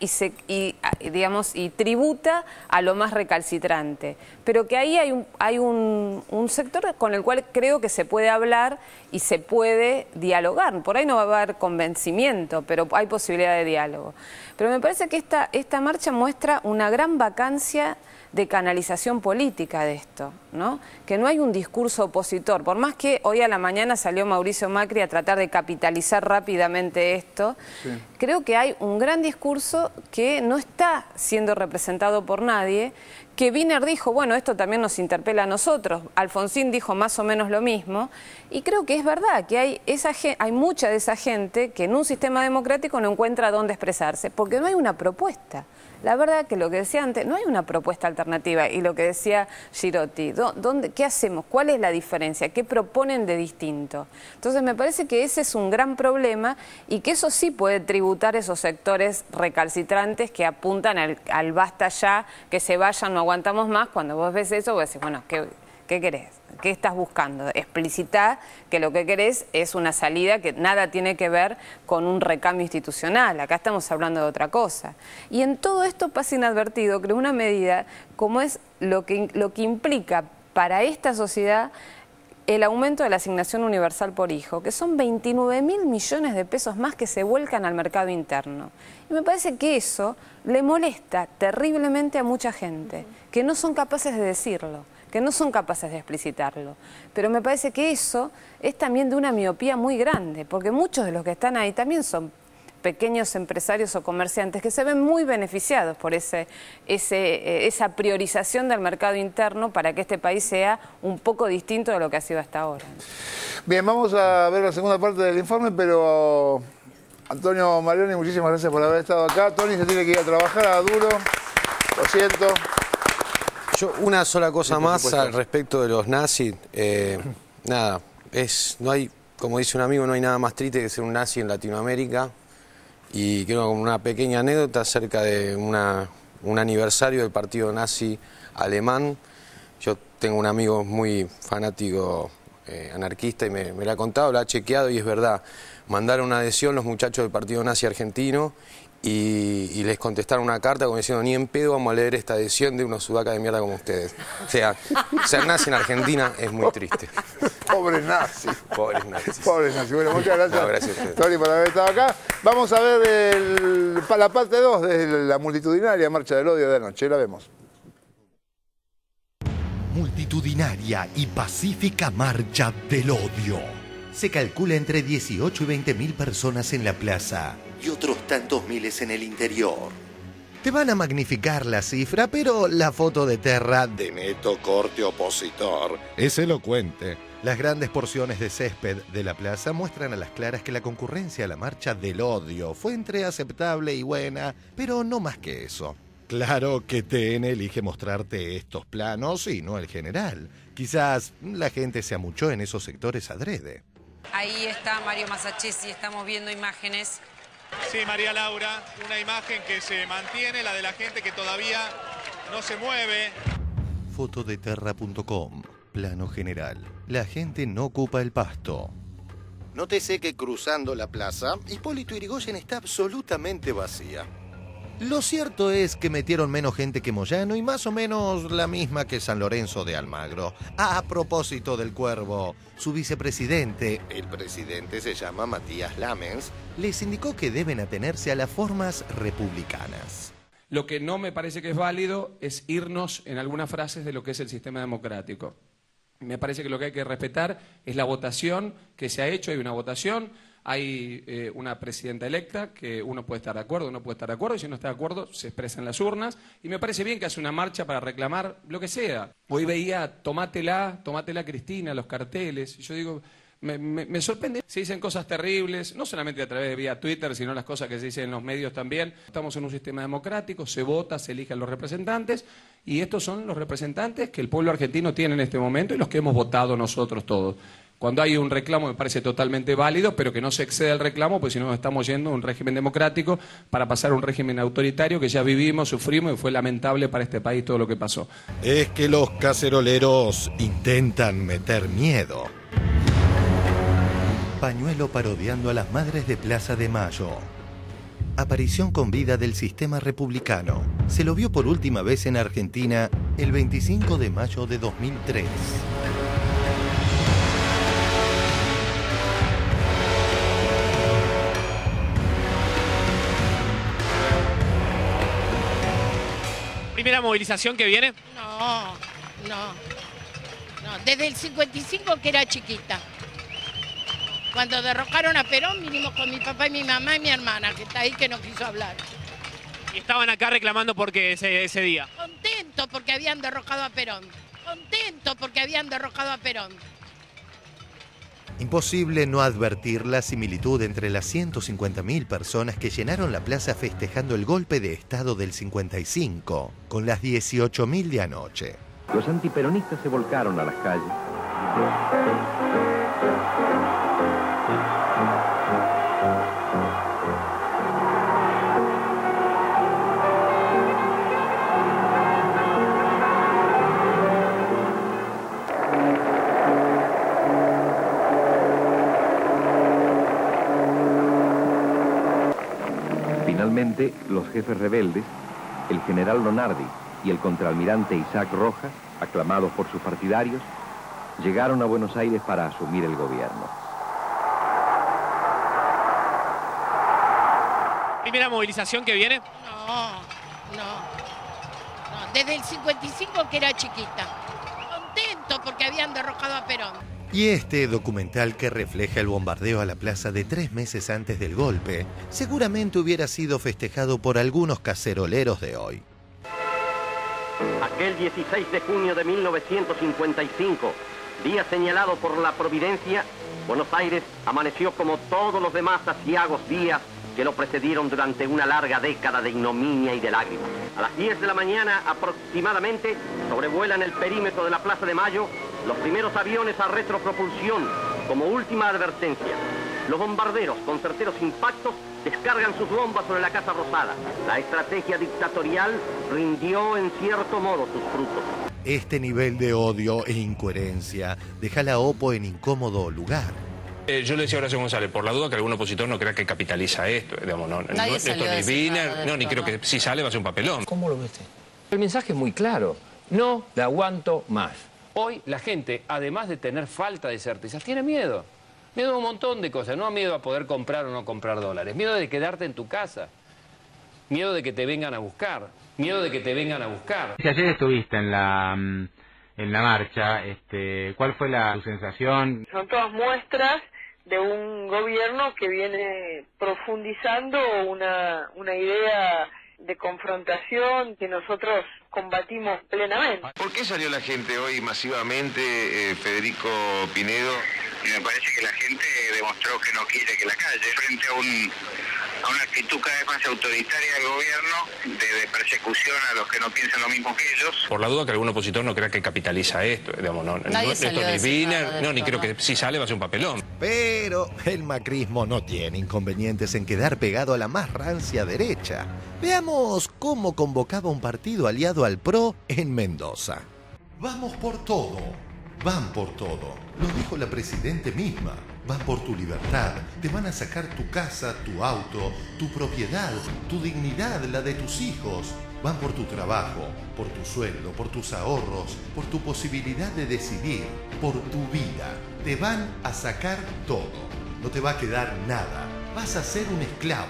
y tributa a lo más recalcitrante. Pero que ahí hay un sector con el cual creo que se puede hablar y se puede dialogar. Por ahí no va a haber convencimiento, pero hay posibilidad de diálogo. Pero me parece que esta marcha muestra una gran vacancia de canalización política de esto, ¿no? Que no hay un discurso opositor, por más que hoy a la mañana salió Mauricio Macri a tratar de capitalizar rápidamente esto, creo que hay un gran discurso que no está siendo representado por nadie, que Wiener dijo, bueno, esto también nos interpela a nosotros, Alfonsín dijo más o menos lo mismo, y creo que es verdad que hay mucha de esa gente que en un sistema democrático no encuentra dónde expresarse, porque no hay una propuesta. La verdad que lo que decía antes, no hay una propuesta alternativa, y lo que decía Girotti, ¿qué hacemos? ¿Cuál es la diferencia? ¿Qué proponen de distinto? Entonces me parece que ese es un gran problema y que eso sí puede tributar esos sectores recalcitrantes que apuntan al basta ya, que se vayan, no aguantamos más. Cuando vos ves eso, vos decís, bueno, ¿qué querés? ¿Qué estás buscando? Explicitá que lo que querés es una salida que nada tiene que ver con un recambio institucional. Acá estamos hablando de otra cosa. Y en todo esto pasa inadvertido, creo, una medida como es lo que implica para esta sociedad el aumento de la asignación universal por hijo, que son 29.000 millones de pesos más que se vuelcan al mercado interno. Y me parece que eso le molesta terriblemente a mucha gente, que no son capaces de decirlo, que no son capaces de explicitarlo. Pero me parece que eso es también de una miopía muy grande, porque muchos de los que están ahí también son pequeños empresarios o comerciantes que se ven muy beneficiados por esa priorización del mercado interno para que este país sea un poco distinto de lo que ha sido hasta ahora. Bien, vamos a ver la segunda parte del informe, pero Antonio Marioni, muchísimas gracias por haber estado acá. Tony se tiene que ir a trabajar a duro, lo siento. Yo una sola cosa más al respecto de los nazis. Nada, no hay, como dice un amigo, no hay nada más triste que ser un nazi en Latinoamérica. Y creo que una pequeña anécdota acerca de un aniversario del partido nazi alemán. Yo tengo un amigo muy fanático anarquista y me lo ha contado, lo ha chequeado y es verdad. Mandaron una adhesión los muchachos del partido nazi argentino y les contestaron una carta como diciendo, ni en pedo vamos a leer esta adhesión de unos sudacas de mierda como ustedes. O sea, ser nazi en Argentina es muy triste. Pobres nazis. Pobres nazis. Pobres nazis. Bueno, muchas gracias, no, gracias a Tony, por haber estado acá. Vamos a ver la parte 2 de la multitudinaria marcha del odio de anoche. La vemos. Multitudinaria y pacífica marcha del odio. Se calcula entre 18 y 20.000 personas en la plaza y otros tantos miles en el interior. Te van a magnificar la cifra, pero la foto de Terra, de neto corte opositor, es elocuente. Las grandes porciones de césped de la plaza muestran a las claras que la concurrencia a la marcha del odio fue entre aceptable y buena, pero no más que eso. Claro que TN elige mostrarte estos planos y no el general. Quizás la gente se amuchó en esos sectores adrede. Ahí está Mario Masachesi, estamos viendo imágenes. Sí, María Laura, una imagen que se mantiene, la de la gente que todavía no se mueve. Fotodeterra.com, plano general. La gente no ocupa el pasto. Nótese que cruzando la plaza, Hipólito Yrigoyen está absolutamente vacía. Lo cierto es que metieron menos gente que Moyano y más o menos la misma que San Lorenzo de Almagro. A propósito del Cuervo, su vicepresidente, el presidente se llama Matías Lamens, les indicó que deben atenerse a las formas republicanas. Lo que no me parece que es válido es irnos en algunas frases de lo que es el sistema democrático. Me parece que lo que hay que respetar es la votación que se ha hecho. Hay una votación, hay una presidenta electa que uno puede estar de acuerdo, uno puede estar de acuerdo, y si no está de acuerdo se expresa en las urnas. Y me parece bien que hace una marcha para reclamar lo que sea. Hoy veía, tomátela Cristina, los carteles, y yo digo... Me sorprende. Se dicen cosas terribles, no solamente a través de vía Twitter, sino las cosas que se dicen en los medios también. Estamos en un sistema democrático, se vota, se eligen los representantes, y estos son los representantes que el pueblo argentino tiene en este momento y los que hemos votado nosotros todos. Cuando hay un reclamo me parece totalmente válido, pero que no se exceda el reclamo, porque si no estamos yendo a un régimen democrático para pasar a un régimen autoritario que ya vivimos, sufrimos, y fue lamentable para este país todo lo que pasó. Es que los caceroleros intentan meter miedo. Pañuelo parodiando a las madres de Plaza de Mayo. Aparición con vida del sistema republicano. Se lo vio por última vez en Argentina el 25 de mayo de 2003. ¿Primera movilización que viene? No. Desde el 55 que era chiquita. Cuando derrocaron a Perón vinimos con mi papá y mi mamá y mi hermana, que está ahí, que no quiso hablar. Y estaban acá reclamando porque ese día. Contento porque habían derrocado a Perón. Imposible no advertir la similitud entre las 150.000 personas que llenaron la plaza festejando el golpe de Estado del 55 con las 18.000 de anoche. Los antiperonistas se volcaron a las calles. Finalmente, los jefes rebeldes, el general Lonardi y el contraalmirante Isaac Rojas, aclamados por sus partidarios, llegaron a Buenos Aires para asumir el gobierno. ¿Primera movilización que viene? No. Desde el 55 que era chiquita. Contento porque habían derrocado a Perón. Y este documental que refleja el bombardeo a la plaza de 3 meses antes del golpe, seguramente hubiera sido festejado por algunos caceroleros de hoy. Aquel 16 de junio de 1955, día señalado por la Providencia, Buenos Aires amaneció como todos los demás aciagos días que lo precedieron durante una larga década de ignominia y de lágrimas. A las 10 de la mañana aproximadamente sobrevuelan el perímetro de la Plaza de Mayo los primeros aviones a retropropulsión como última advertencia. Los bombarderos con certeros impactos descargan sus bombas sobre la Casa Rosada. La estrategia dictatorial rindió en cierto modo sus frutos. Este nivel de odio e incoherencia deja a la OPO en incómodo lugar. Yo le decía a Horacio González, por la duda que algún opositor no crea que capitaliza esto. Digamos, esto ni Wiener, ni creo que si sale va a ser un papelón. ¿Cómo lo viste? El mensaje es muy claro. No le aguanto más. Hoy la gente, además de tener falta de certeza, tiene miedo. Miedo a un montón de cosas. No a miedo a poder comprar o no comprar dólares. Miedo de quedarte en tu casa. Miedo de que te vengan a buscar. Si ayer estuviste en la marcha, ¿cuál fue tu sensación? Son todas muestras de un gobierno que viene profundizando una idea de confrontación que nosotros combatimos plenamente. ¿Por qué salió la gente hoy masivamente, Federico Pinedo? Y me parece que la gente demostró que no quiere que la calle, frente a una actitud cada vez más autoritaria del gobierno, de persecución a los que no piensan lo mismo que ellos. Por la duda que algún opositor no crea que capitaliza esto. Digamos, esto ni Wiener, ni creo que si sale va a ser un papelón. Pero el macrismo no tiene inconvenientes en quedar pegado a la más rancia derecha. Veamos cómo convocaba un partido aliado al PRO en Mendoza. Vamos por todo. Van por todo. Lo dijo la presidenta misma. Van por tu libertad. Te van a sacar tu casa, tu auto, tu propiedad, tu dignidad, la de tus hijos. Van por tu trabajo, por tu sueldo, por tus ahorros, por tu posibilidad de decidir, por tu vida. Te van a sacar todo. No te va a quedar nada. Vas a ser un esclavo.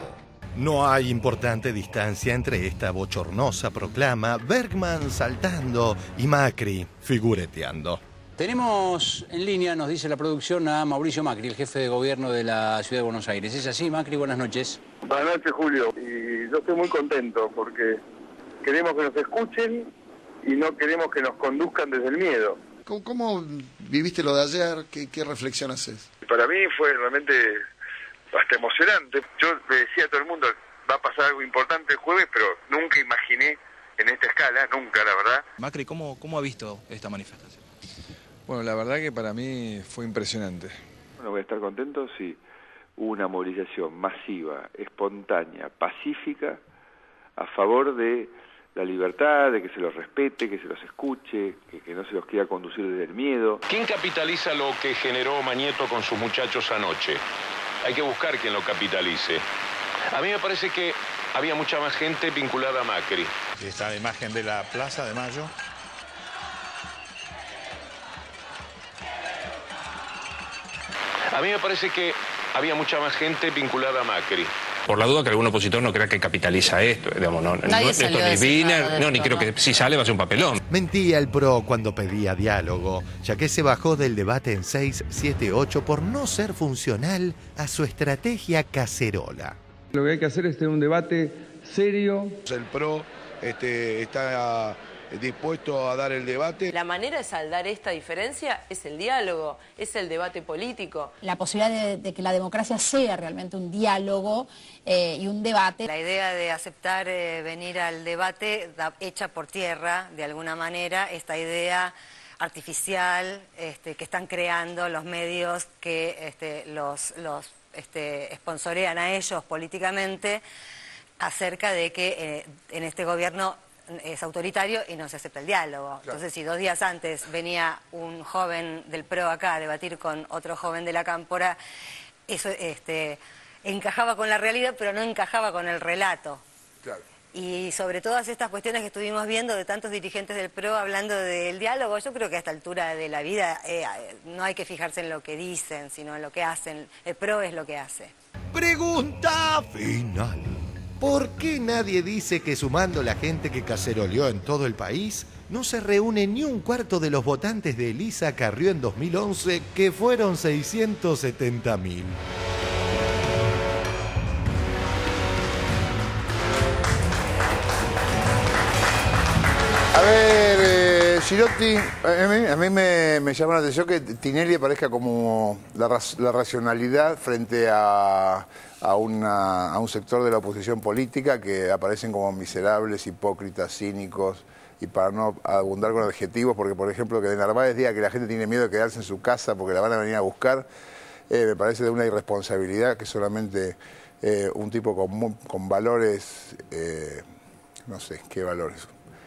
No hay importante distancia entre esta bochornosa proclama, Bergman saltando y Macri figureteando. Tenemos en línea, nos dice la producción, a Mauricio Macri, el jefe de gobierno de la Ciudad de Buenos Aires. ¿Es así, Macri? Buenas noches. Buenas noches, Julio. Y yo estoy muy contento porque queremos que nos escuchen y no queremos que nos conduzcan desde el miedo. ¿Cómo viviste lo de ayer? ¿Qué reflexión haces? Para mí fue realmente hasta emocionante. Yo le decía a todo el mundo, va a pasar algo importante el jueves, pero nunca imaginé en esta escala, nunca, la verdad. Macri, ¿cómo ha visto esta manifestación? Bueno, la verdad que para mí fue impresionante. Bueno, voy a estar contento si hubo una movilización masiva, espontánea, pacífica, a favor de la libertad, de que se los respete, que se los escuche, que no se los quiera conducir desde el miedo. ¿Quién capitaliza lo que generó Mañeto con sus muchachos anoche? Hay que buscar quien lo capitalice. A mí me parece que había mucha más gente vinculada a Macri. Esta imagen de la Plaza de Mayo. A mí me parece que había mucha más gente vinculada a Macri. Por la duda que algún opositor no crea que capitaliza esto, digamos, no, Nadie esto salió ni a decir Wiener, nada de no, ni esto, creo que si sale va a ser un papelón. Mentía el PRO cuando pedía diálogo, ya que se bajó del debate en 6, 7, 8 por no ser funcional a su estrategia cacerola. Lo que hay que hacer es tener un debate serio. El PRO está dispuesto a dar el debate. La manera de saldar esta diferencia es el diálogo, es el debate político. La posibilidad de que la democracia sea realmente un diálogo y un debate. La idea de aceptar venir al debate echa por tierra, de alguna manera, esta idea artificial que están creando los medios que los sponsorean a ellos políticamente, acerca de que en este gobierno es autoritario y no se acepta el diálogo. Claro. Entonces, si 2 días antes venía un joven del PRO acá a debatir con otro joven de la Cámpora, eso encajaba con la realidad, pero no encajaba con el relato. Claro. Y sobre todas estas cuestiones que estuvimos viendo de tantos dirigentes del PRO hablando del diálogo, yo creo que a esta altura de la vida no hay que fijarse en lo que dicen, sino en lo que hacen. El PRO es lo que hace. Pregunta final. ¿Por qué nadie dice que sumando la gente que caceroleó en todo el país, no se reúne ni un cuarto de los votantes de Elisa Carrió en 2011, que fueron 670.000? A ver, Girotti, a mí me llama la atención que Tinelli aparezca como la racionalidad frente a un sector de la oposición política que aparecen como miserables, hipócritas, cínicos, y para no abundar con adjetivos, porque por ejemplo que de Narváez diga que la gente tiene miedo de quedarse en su casa porque la van a venir a buscar, me parece de una irresponsabilidad que solamente un tipo con valores, no sé, ¿qué valores?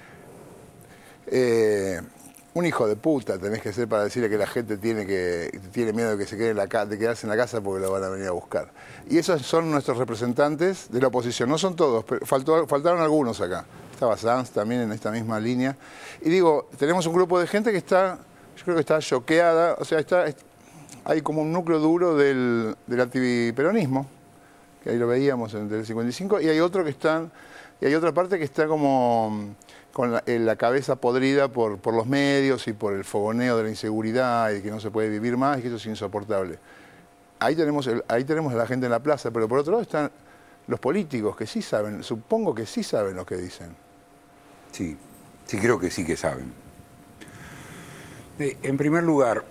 Un hijo de puta tenés que ser para decirle que la gente tiene miedo de que se quede de quedarse en la casa porque lo van a venir a buscar. Y esos son nuestros representantes de la oposición. No son todos, pero faltaron algunos acá. Estaba Sanz también en esta misma línea. Y digo, tenemos un grupo de gente que yo creo que está choqueada, o sea, hay como un núcleo duro del antiperonismo, que ahí lo veíamos en el 55, y hay otra parte que está como con la cabeza podrida por los medios y por el fogoneo de la inseguridad y que no se puede vivir más y que eso es insoportable. Ahí tenemos a la gente en la plaza, pero por otro lado están los políticos que sí saben, supongo que sí saben lo que dicen. Sí, creo que sí que saben. En primer lugar,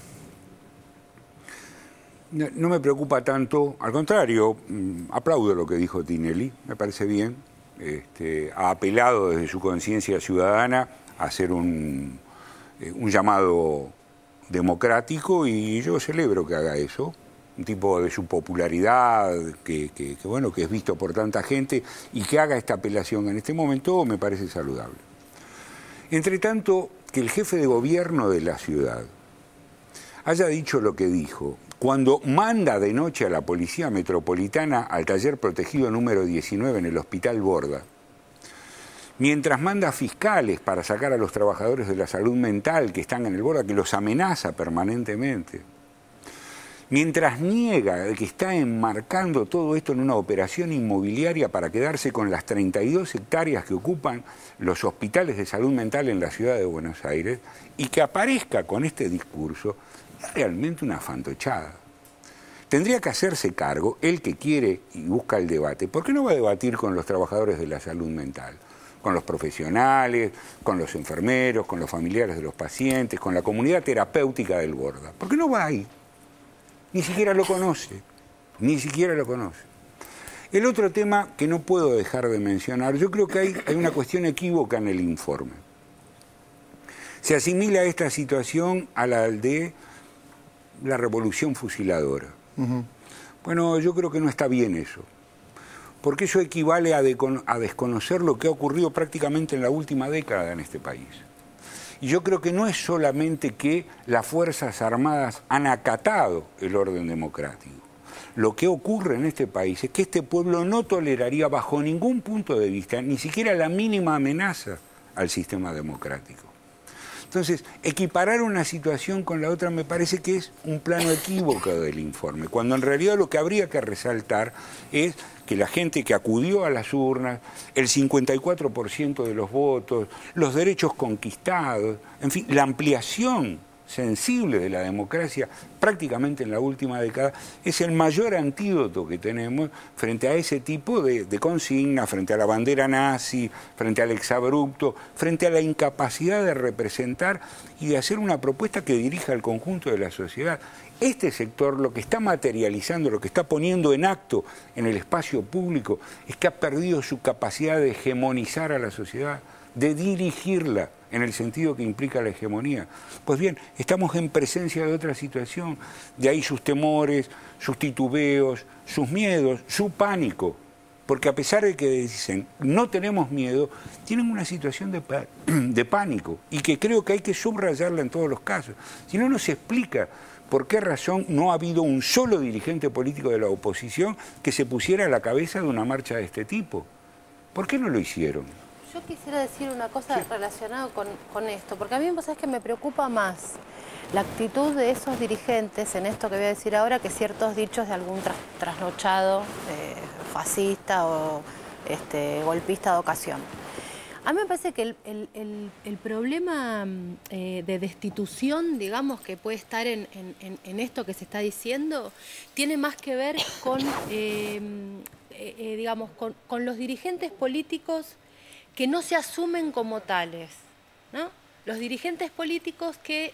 no me preocupa tanto, al contrario, aplaudo lo que dijo Tinelli, me parece bien. Ha apelado desde su conciencia ciudadana a hacer un llamado democrático y yo celebro que haga eso. Un tipo de su popularidad, que es visto por tanta gente y que haga esta apelación en este momento me parece saludable. Entre tanto, que el jefe de gobierno de la ciudad haya dicho lo que dijo, cuando manda de noche a la Policía Metropolitana al taller protegido número 19 en el Hospital Borda, mientras manda fiscales para sacar a los trabajadores de la salud mental que están en el Borda, que los amenaza permanentemente, mientras niega que está enmarcando todo esto en una operación inmobiliaria para quedarse con las 32 hectáreas que ocupan los hospitales de salud mental en la ciudad de Buenos Aires, y que aparezca con este discurso, es realmente una fantochada. Tendría que hacerse cargo, él que quiere y busca el debate. ¿Por qué no va a debatir con los trabajadores de la salud mental? Con los profesionales, con los enfermeros, con los familiares de los pacientes, con la comunidad terapéutica del Borda. ¿Por qué no va ahí? Ni siquiera lo conoce, ni siquiera lo conoce. El otro tema que no puedo dejar de mencionar, yo creo que hay una cuestión equívoca en el informe. Se asimila esta situación a la de la revolución fusiladora. Bueno, yo creo que no está bien eso, porque eso equivale a desconocer lo que ha ocurrido prácticamente en la última década en este país. Y yo creo que no es solamente que las Fuerzas Armadas han acatado el orden democrático. Lo que ocurre en este país es que este pueblo no toleraría bajo ningún punto de vista, ni siquiera la mínima amenaza al sistema democrático. Entonces, equiparar una situación con la otra me parece que es un plano equívoco del informe, cuando en realidad lo que habría que resaltar es que la gente que acudió a las urnas, el 54% de los votos, los derechos conquistados, en fin, la ampliación sensible de la democracia prácticamente en la última década, es el mayor antídoto que tenemos frente a ese tipo de consigna, frente a la bandera nazi, frente al exabrupto, frente a la incapacidad de representar y de hacer una propuesta que dirija al conjunto de la sociedad. Este sector lo que está materializando, lo que está poniendo en acto en el espacio público, es que ha perdido su capacidad de hegemonizar a la sociedad, de dirigirla en el sentido que implica la hegemonía. Pues bien, estamos en presencia de otra situación, de ahí sus temores, sus titubeos, sus miedos, su pánico, porque a pesar de que dicen no tenemos miedo, tienen una situación de pánico, y que creo que hay que subrayarla en todos los casos. Si no, no se explica por qué razón no ha habido un solo dirigente político de la oposición que se pusiera a la cabeza de una marcha de este tipo. ¿Por qué no lo hicieron? Yo quisiera decir una cosa relacionada con esto, porque a mí es que me preocupa más la actitud de esos dirigentes en esto que voy a decir ahora que ciertos dichos de algún trasnochado fascista o golpista de ocasión. A mí me parece que el problema de destitución, digamos, que puede estar en esto que se está diciendo, tiene más que ver con, digamos, con los dirigentes políticos que no se asumen como tales, ¿no? Los dirigentes políticos que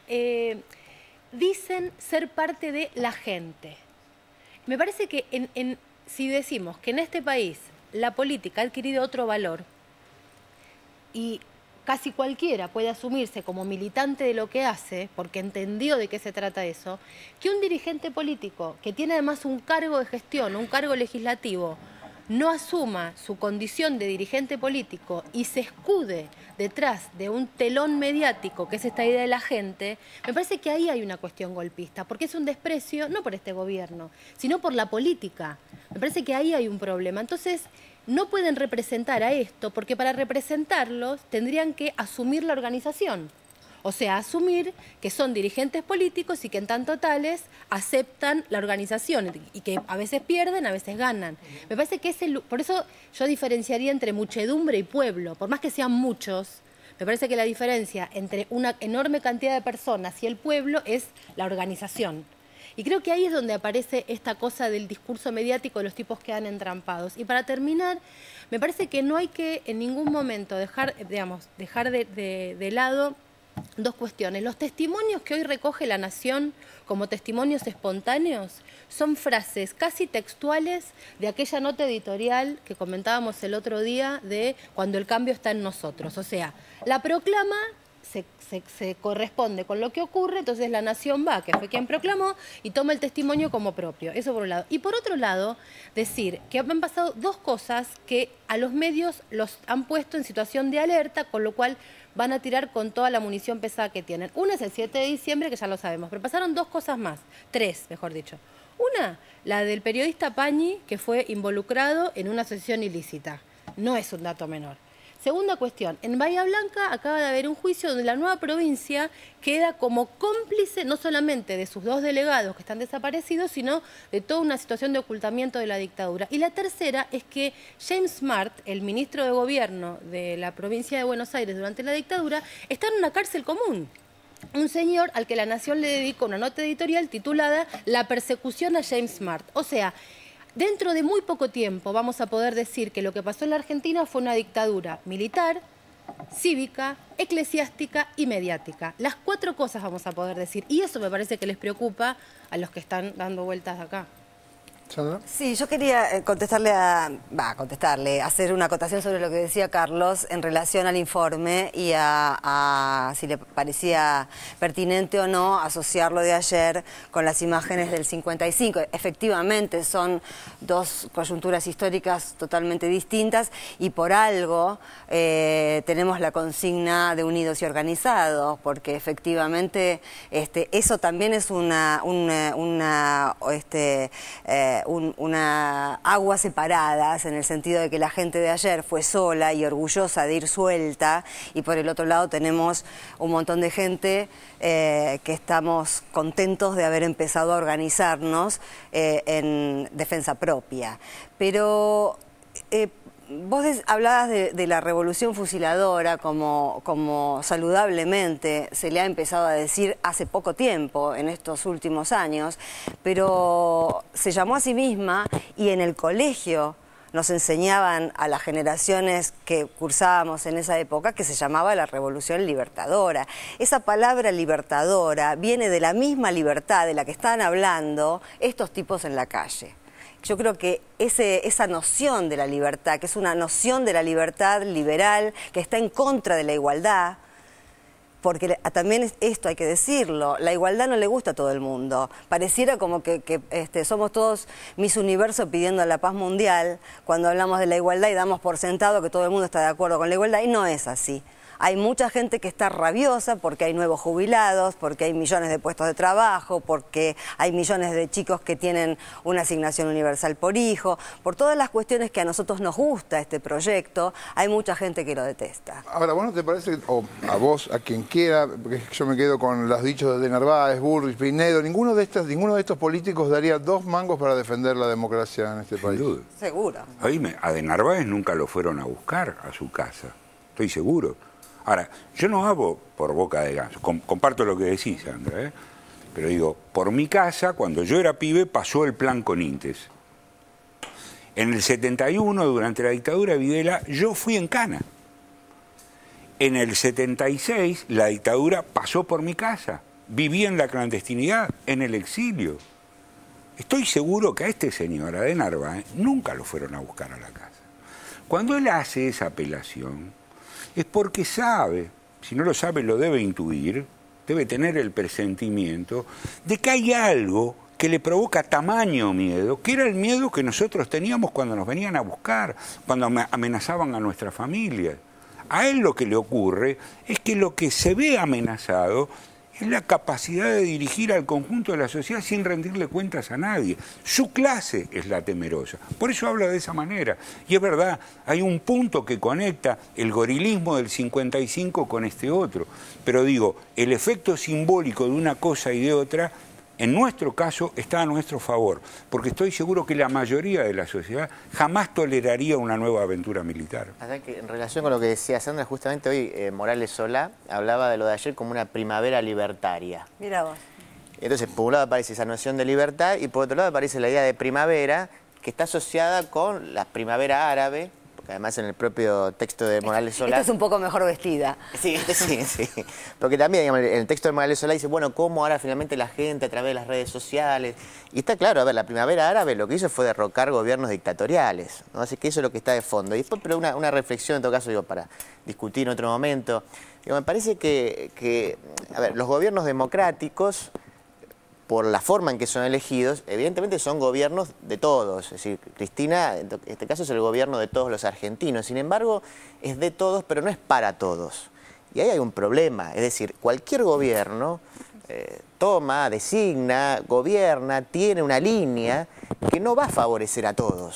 dicen ser parte de la gente. Me parece que si decimos que en este país la política ha adquirido otro valor y casi cualquiera puede asumirse como militante de lo que hace, porque entendió de qué se trata eso, que un dirigente político que tiene además un cargo de gestión, un cargo legislativo, no asuma su condición de dirigente político y se escude detrás de un telón mediático, que es esta idea de la gente, me parece que ahí hay una cuestión golpista, porque es un desprecio, no por este gobierno, sino por la política. Me parece que ahí hay un problema. Entonces, no pueden representar a esto, porque para representarlos tendrían que asumir la organización. O sea, asumir que son dirigentes políticos y que en tanto tales aceptan la organización y que a veces pierden, a veces ganan. Me parece que por eso yo diferenciaría entre muchedumbre y pueblo. Por más que sean muchos, me parece que la diferencia entre una enorme cantidad de personas y el pueblo es la organización. Y creo que ahí es donde aparece esta cosa del discurso mediático de los tipos que han entrampados. Y para terminar, me parece que no hay que en ningún momento dejar de lado dos cuestiones. Los testimonios que hoy recoge La Nación como testimonios espontáneos son frases casi textuales de aquella nota editorial que comentábamos el otro día de cuando el cambio está en nosotros. O sea, la proclama se corresponde con lo que ocurre, entonces La Nación va, que fue quien proclamó, y toma el testimonio como propio. Eso por un lado. Y por otro lado, decir que han pasado dos cosas que a los medios los han puesto en situación de alerta, con lo cual van a tirar con toda la munición pesada que tienen. Una es el 7 de diciembre, que ya lo sabemos, pero pasaron dos cosas más, tres, mejor dicho. Una, la del periodista Pañi, que fue involucrado en una asociación ilícita. No es un dato menor. Segunda cuestión, en Bahía Blanca acaba de haber un juicio donde la nueva provincia queda como cómplice no solamente de sus 2 delegados que están desaparecidos, sino de toda una situación de ocultamiento de la dictadura. Y la tercera es que James Smart, el ministro de Gobierno de la provincia de Buenos Aires durante la dictadura, está en una cárcel común. Un señor al que La Nación le dedicó una nota editorial titulada La persecución a James Smart. O sea, dentro de muy poco tiempo vamos a poder decir que lo que pasó en la Argentina fue una dictadura militar, cívica, eclesiástica y mediática. Las 4 cosas vamos a poder decir. Y eso me parece que les preocupa a los que están dando vueltas acá. ¿Sandra? Sí, yo quería hacer una acotación sobre lo que decía Carlos en relación al informe y a si le parecía pertinente o no asociarlo de ayer con las imágenes del 55. Efectivamente son 2 coyunturas históricas totalmente distintas y por algo tenemos la consigna de unidos y organizados, porque efectivamente eso también es una aguas separadas, en el sentido de que la gente de ayer fue sola y orgullosa de ir suelta, y por el otro lado tenemos un montón de gente que estamos contentos de haber empezado a organizarnos en defensa propia. Pero vos hablabas de la revolución fusiladora como saludablemente se le ha empezado a decir hace poco tiempo, en estos últimos años, pero se llamó a sí misma y en el colegio nos enseñaban a las generaciones que cursábamos en esa época que se llamaba la Revolución Libertadora. Esa palabra libertadora viene de la misma libertad de la que estaban hablando estos tipos en la calle. Yo creo que esa noción de la libertad, que es una noción de la libertad liberal, que está en contra de la igualdad, porque también esto hay que decirlo, la igualdad no le gusta a todo el mundo. Pareciera como que somos todos Miss Universo pidiendo la paz mundial cuando hablamos de la igualdad y damos por sentado que todo el mundo está de acuerdo con la igualdad, y no es así. Hay mucha gente que está rabiosa porque hay nuevos jubilados, porque hay millones de puestos de trabajo, porque hay millones de chicos que tienen una asignación universal por hijo. Por todas las cuestiones que a nosotros nos gusta este proyecto, hay mucha gente que lo detesta. Ahora, ¿vos no te parece, o a vos, a quien quiera, porque yo me quedo con los dichos de Narváez, Bullrich, Pinedo, ninguno de estos políticos daría 2 mangos para defender la democracia en este país? Sin duda. Seguro. A de Narváez nunca lo fueron a buscar a su casa, estoy seguro. Ahora, yo no hablo por boca de ganso, comparto lo que decís, Sandra, pero digo, por mi casa, cuando yo era pibe, pasó el plan Conintes. En el 71, durante la dictadura de Videla, yo fui en cana. En el 76, la dictadura pasó por mi casa. Viví en la clandestinidad, en el exilio. Estoy seguro que a este señor, a de Narváez, nunca lo fueron a buscar a la casa. Cuando él hace esa apelación, es porque sabe, si no lo sabe lo debe intuir, debe tener el presentimiento de que hay algo que le provoca tamaño miedo, que era el miedo que nosotros teníamos cuando nos venían a buscar, cuando amenazaban a nuestra familia. A él lo que le ocurre es que lo que se ve amenazado es la capacidad de dirigir al conjunto de la sociedad sin rendirle cuentas a nadie. Su clase es la temerosa. Por eso habla de esa manera. Y es verdad, hay un punto que conecta el gorilismo del 55 con este otro. Pero digo, el efecto simbólico de una cosa y de otra, en nuestro caso, está a nuestro favor. Porque estoy seguro que la mayoría de la sociedad jamás toleraría una nueva aventura militar. En relación con lo que decía Sandra, justamente hoy Morales Solá hablaba de lo de ayer como una primavera libertaria. Mira vos. Entonces, por un lado aparece esa noción de libertad y por otro lado aparece la idea de primavera que está asociada con la primavera árabe, porque además en el propio texto de Morales Solá... Esta es un poco mejor vestida. Sí. Porque también, digamos, en el texto de Morales Solá dice, bueno, cómo ahora finalmente la gente a través de las redes sociales... Y está claro, a ver, la primavera árabe lo que hizo fue derrocar gobiernos dictatoriales, ¿no? Así que eso es lo que está de fondo. Y después, pero una reflexión, en todo caso, digo, para discutir en otro momento. Digo, me parece que a ver, los gobiernos democráticos, por la forma en que son elegidos, evidentemente son gobiernos de todos. Es decir, Cristina, en este caso, es el gobierno de todos los argentinos. Sin embargo, es de todos, pero no es para todos. Y ahí hay un problema. Es decir, cualquier gobierno toma, designa, gobierna, tiene una línea que no va a favorecer a todos.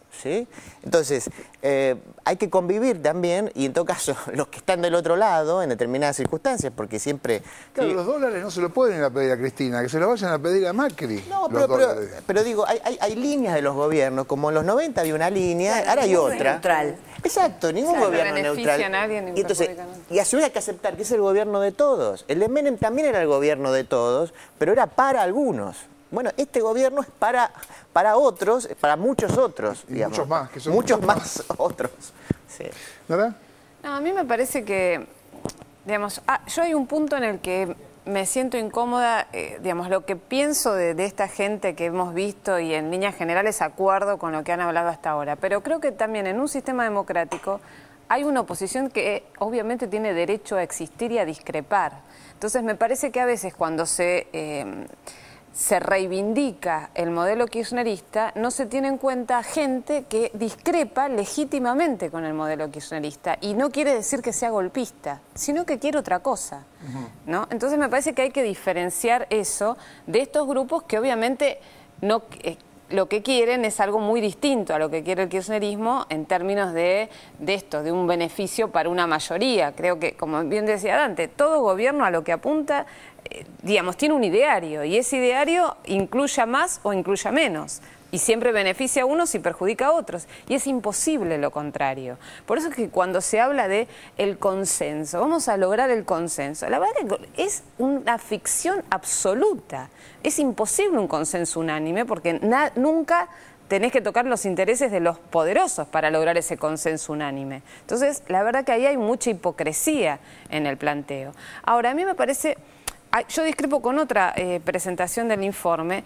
¿sí? Entonces, hay que convivir también, y en todo caso, los que están del otro lado, en determinadas circunstancias, porque siempre... Claro, los dólares no se lo pueden ir a pedir a Cristina, que se lo vayan a pedir a Macri. No, pero digo, hay líneas de los gobiernos, como en los 90 había una línea, claro, ahora hay otra. Neutral. Exacto, ningún gobierno neutral. A nadie, ni y entonces, y a su vez hay que aceptar que es el gobierno de todos. El de Menem también era el gobierno de todos, pero era para algunos. Bueno, este gobierno es para otros, para muchos otros, digamos. Muchos más, que son muchos más otros. Sí. ¿Verdad? No, a mí me parece que, digamos, yo hay un punto en el que me siento incómoda, digamos, lo que pienso de esta gente que hemos visto y en líneas generales acuerdo con lo que han hablado hasta ahora, pero creo que también en un sistema democrático hay una oposición que obviamente tiene derecho a existir y a discrepar. Entonces me parece que a veces cuando se reivindica el modelo kirchnerista, no se tiene en cuenta gente que discrepa legítimamente con el modelo kirchnerista y no quiere decir que sea golpista, sino que quiere otra cosa, ¿no? Entonces me parece que hay que diferenciar eso de estos grupos que obviamente no... lo que quieren es algo muy distinto a lo que quiere el kirchnerismo en términos de esto, de un beneficio para una mayoría. Creo que, como bien decía Dante, todo gobierno a lo que apunta, digamos, tiene un ideario, y ese ideario incluya más o incluya menos. Y siempre beneficia a unos y perjudica a otros. Y es imposible lo contrario. Por eso es que cuando se habla de el consenso, vamos a lograr el consenso, la verdad que es una ficción absoluta. Es imposible un consenso unánime porque nunca tenés que tocar los intereses de los poderosos para lograr ese consenso unánime. Entonces, la verdad que ahí hay mucha hipocresía en el planteo. Ahora, a mí me parece... Yo discrepo con otra presentación del informe.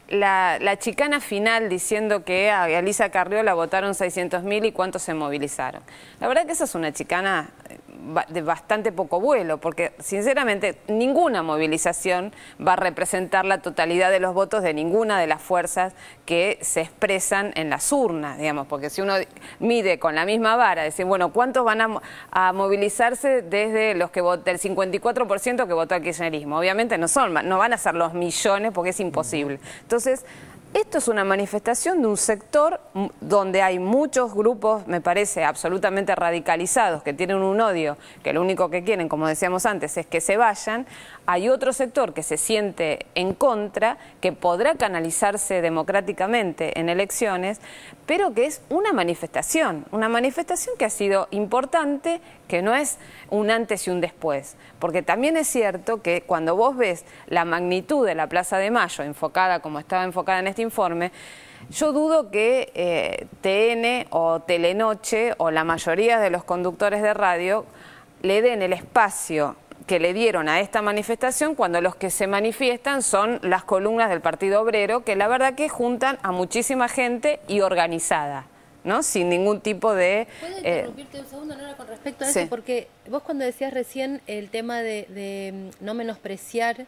La chicana final diciendo que a Elisa Carrió votaron 600.000 y cuántos se movilizaron. La verdad que esa es una chicana de bastante poco vuelo, porque sinceramente ninguna movilización va a representar la totalidad de los votos de ninguna de las fuerzas que se expresan en las urnas, digamos, porque si uno mide con la misma vara, decir, bueno, ¿cuántos van a movilizarse desde los que del 54% que votó al kirchnerismo? Obviamente no van a ser los millones porque es imposible. Entonces, esto es una manifestación de un sector donde hay muchos grupos, me parece, absolutamente radicalizados, que tienen un odio, que lo único que quieren, como decíamos antes, es que se vayan. Hay otro sector que se siente en contra, que podrá canalizarse democráticamente en elecciones, pero que es una manifestación que ha sido importante, que no es un antes y un después. Porque también es cierto que cuando vos ves la magnitud de la Plaza de Mayo, enfocada como estaba enfocada en este informe, yo dudo que TN o Telenoche o la mayoría de los conductores de radio le den el espacio que le dieron a esta manifestación cuando los que se manifiestan son las columnas del Partido Obrero, que la verdad que juntan a muchísima gente y organizada, ¿no? Sin ningún tipo de... ¿Puedo interrumpirte un segundo, Nora, con respecto a eso? Porque vos cuando decías recién el tema de no menospreciar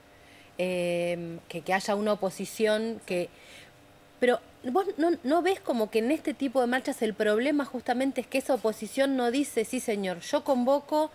que haya una oposición que... Pero vos no ves como que en este tipo de marchas el problema justamente es que esa oposición no dice, sí señor, yo convoco...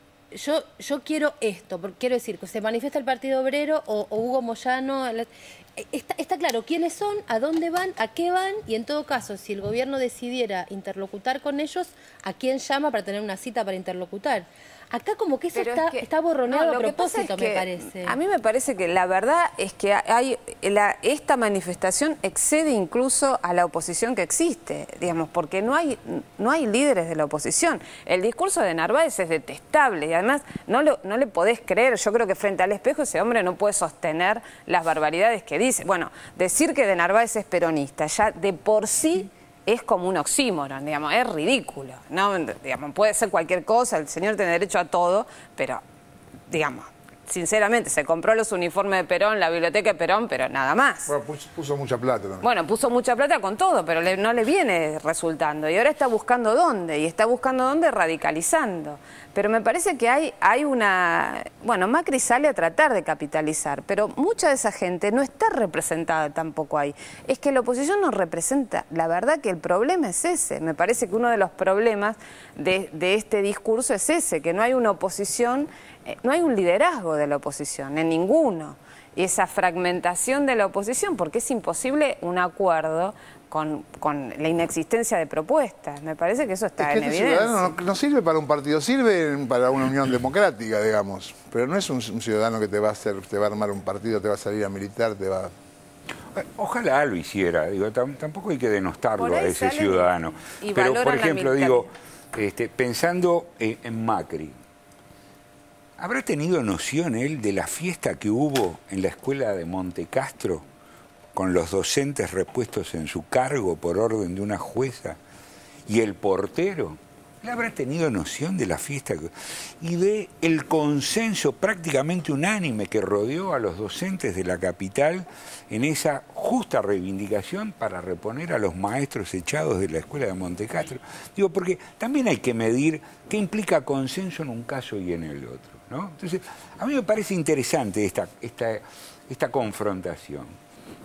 Yo quiero esto, porque quiero decir que se manifiesta el Partido Obrero o Hugo Moyano. Está claro quiénes son, a dónde van, a qué van, y en todo caso, si el gobierno decidiera interlocutar con ellos, ¿a quién llama para tener una cita para interlocutar? Acá como que eso está borroneado a propósito, me parece. A mí me parece que la verdad es que esta manifestación excede incluso a la oposición que existe, digamos, porque no hay líderes de la oposición. El discurso de Narváez es detestable y además no le podés creer. Yo creo que frente al espejo ese hombre no puede sostener las barbaridades que dice. Bueno, decir que de Narváez es peronista ya de por sí es como un oxímoron, digamos, es ridículo, ¿no? Digamos, puede ser cualquier cosa, el señor tiene derecho a todo, pero, digamos, sinceramente, se compró los uniformes de Perón, la biblioteca de Perón, pero nada más. Bueno, puso mucha plata también. Bueno, puso mucha plata con todo, pero no le viene resultando. Y ahora está buscando dónde, y está buscando dónde radicalizando. Pero me parece que hay una... Bueno, Macri sale a tratar de capitalizar, pero mucha de esa gente no está representada tampoco ahí. Es que la oposición no representa. La verdad que el problema es ese. Me parece que uno de los problemas de este discurso es ese, que no hay una oposición... No hay un liderazgo de la oposición, en ninguno. Y esa fragmentación de la oposición, porque es imposible un acuerdo la inexistencia de propuestas. Me parece que eso está en evidencia. Ciudadano no sirve para un partido, sirve para una unión democrática, digamos. Pero no es un ciudadano que te va a armar un partido, te va a salir a militar, te va... Ojalá lo hiciera, digo, tampoco hay que denostarlo a ese ciudadano. Pero, por ejemplo, digo, pensando en Macri, ¿habrá tenido noción él de la fiesta que hubo en la escuela de Montecastro con los docentes repuestos en su cargo por orden de una jueza y el portero? ¿Él habrá tenido noción de la fiesta y de el consenso prácticamente unánime que rodeó a los docentes de la capital en esa justa reivindicación para reponer a los maestros echados de la escuela de Montecastro? Digo, porque también hay que medir qué implica consenso en un caso y en el otro, ¿no? Entonces, a mí me parece interesante esta confrontación.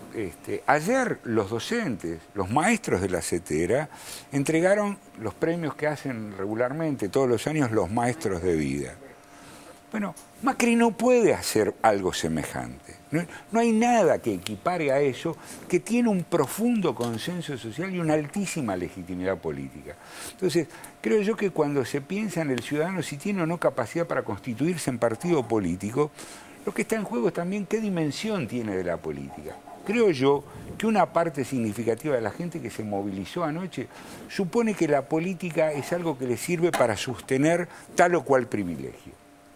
Ayer los docentes, los maestros de la CETERA, entregaron los premios que hacen regularmente todos los años los maestros de vida. Bueno, Macri no puede hacer algo semejante. No hay nada que equipare a eso, que tiene un profundo consenso social y una altísima legitimidad política. Entonces, creo yo que cuando se piensa en el ciudadano si tiene o no capacidad para constituirse en partido político, lo que está en juego es también qué dimensión tiene de la política. Creo yo que una parte significativa de la gente que se movilizó anoche supone que la política es algo que le sirve para sostener tal o cual privilegio.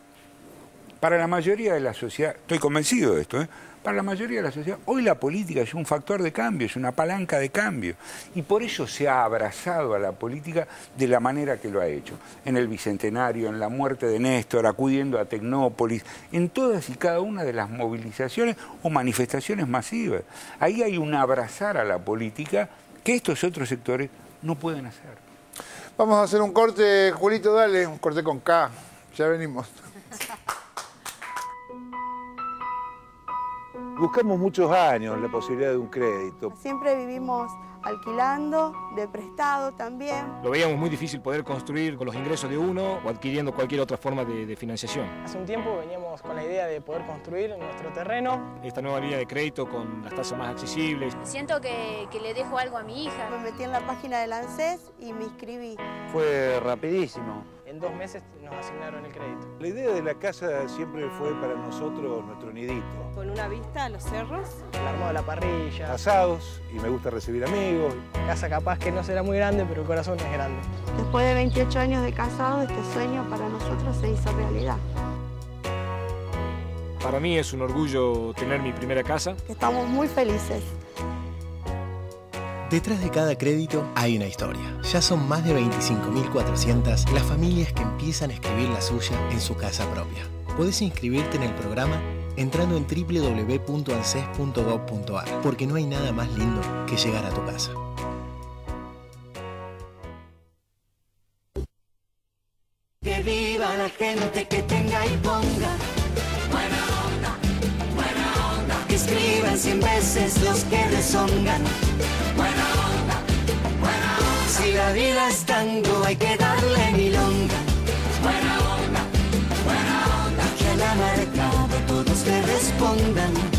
Para la mayoría de la sociedad, estoy convencido de esto, para la mayoría de la sociedad, hoy la política es un factor de cambio, es una palanca de cambio. Y por eso se ha abrazado a la política de la manera que lo ha hecho. En el Bicentenario, en la muerte de Néstor, acudiendo a Tecnópolis, en todas y cada una de las movilizaciones o manifestaciones masivas. Ahí hay un abrazar a la política que estos otros sectores no pueden hacer. Vamos a hacer un corte, Julito, dale, un corte con K. Ya venimos. Buscamos muchos años la posibilidad de un crédito. Siempre vivimos alquilando, de prestado también. Lo veíamos muy difícil poder construir con los ingresos de uno o adquiriendo cualquier otra forma de financiación. Hace un tiempo veníamos con la idea de poder construir en nuestro terreno. Esta nueva línea de crédito con las tasas más accesibles. Siento que le dejo algo a mi hija. Me metí en la página del ANSES y me inscribí. Fue rapidísimo. En 2 meses nos asignaron el crédito. La idea de la casa siempre fue para nosotros nuestro nidito. Con una vista a los cerros. El armado de la parrilla. Asados, y me gusta recibir amigos. Casa capaz que no será muy grande, pero el corazón es grande. Después de 28 años de casado, este sueño para nosotros se hizo realidad. Para mí es un orgullo tener mi primera casa. Estamos muy felices. Detrás de cada crédito hay una historia. Ya son más de 25.400 las familias que empiezan a escribir la suya en su casa propia. Podés inscribirte en el programa entrando en www.anses.gov.ar, porque no hay nada más lindo que llegar a tu casa. Que viva la gente que tenga y ponga buena onda, buena onda. Que escriban 100 veces los que rezongan. Buena onda, buena onda. Si la vida es tango hay que darle milonga. Buena onda, buena onda. Que a la marca todos te respondan.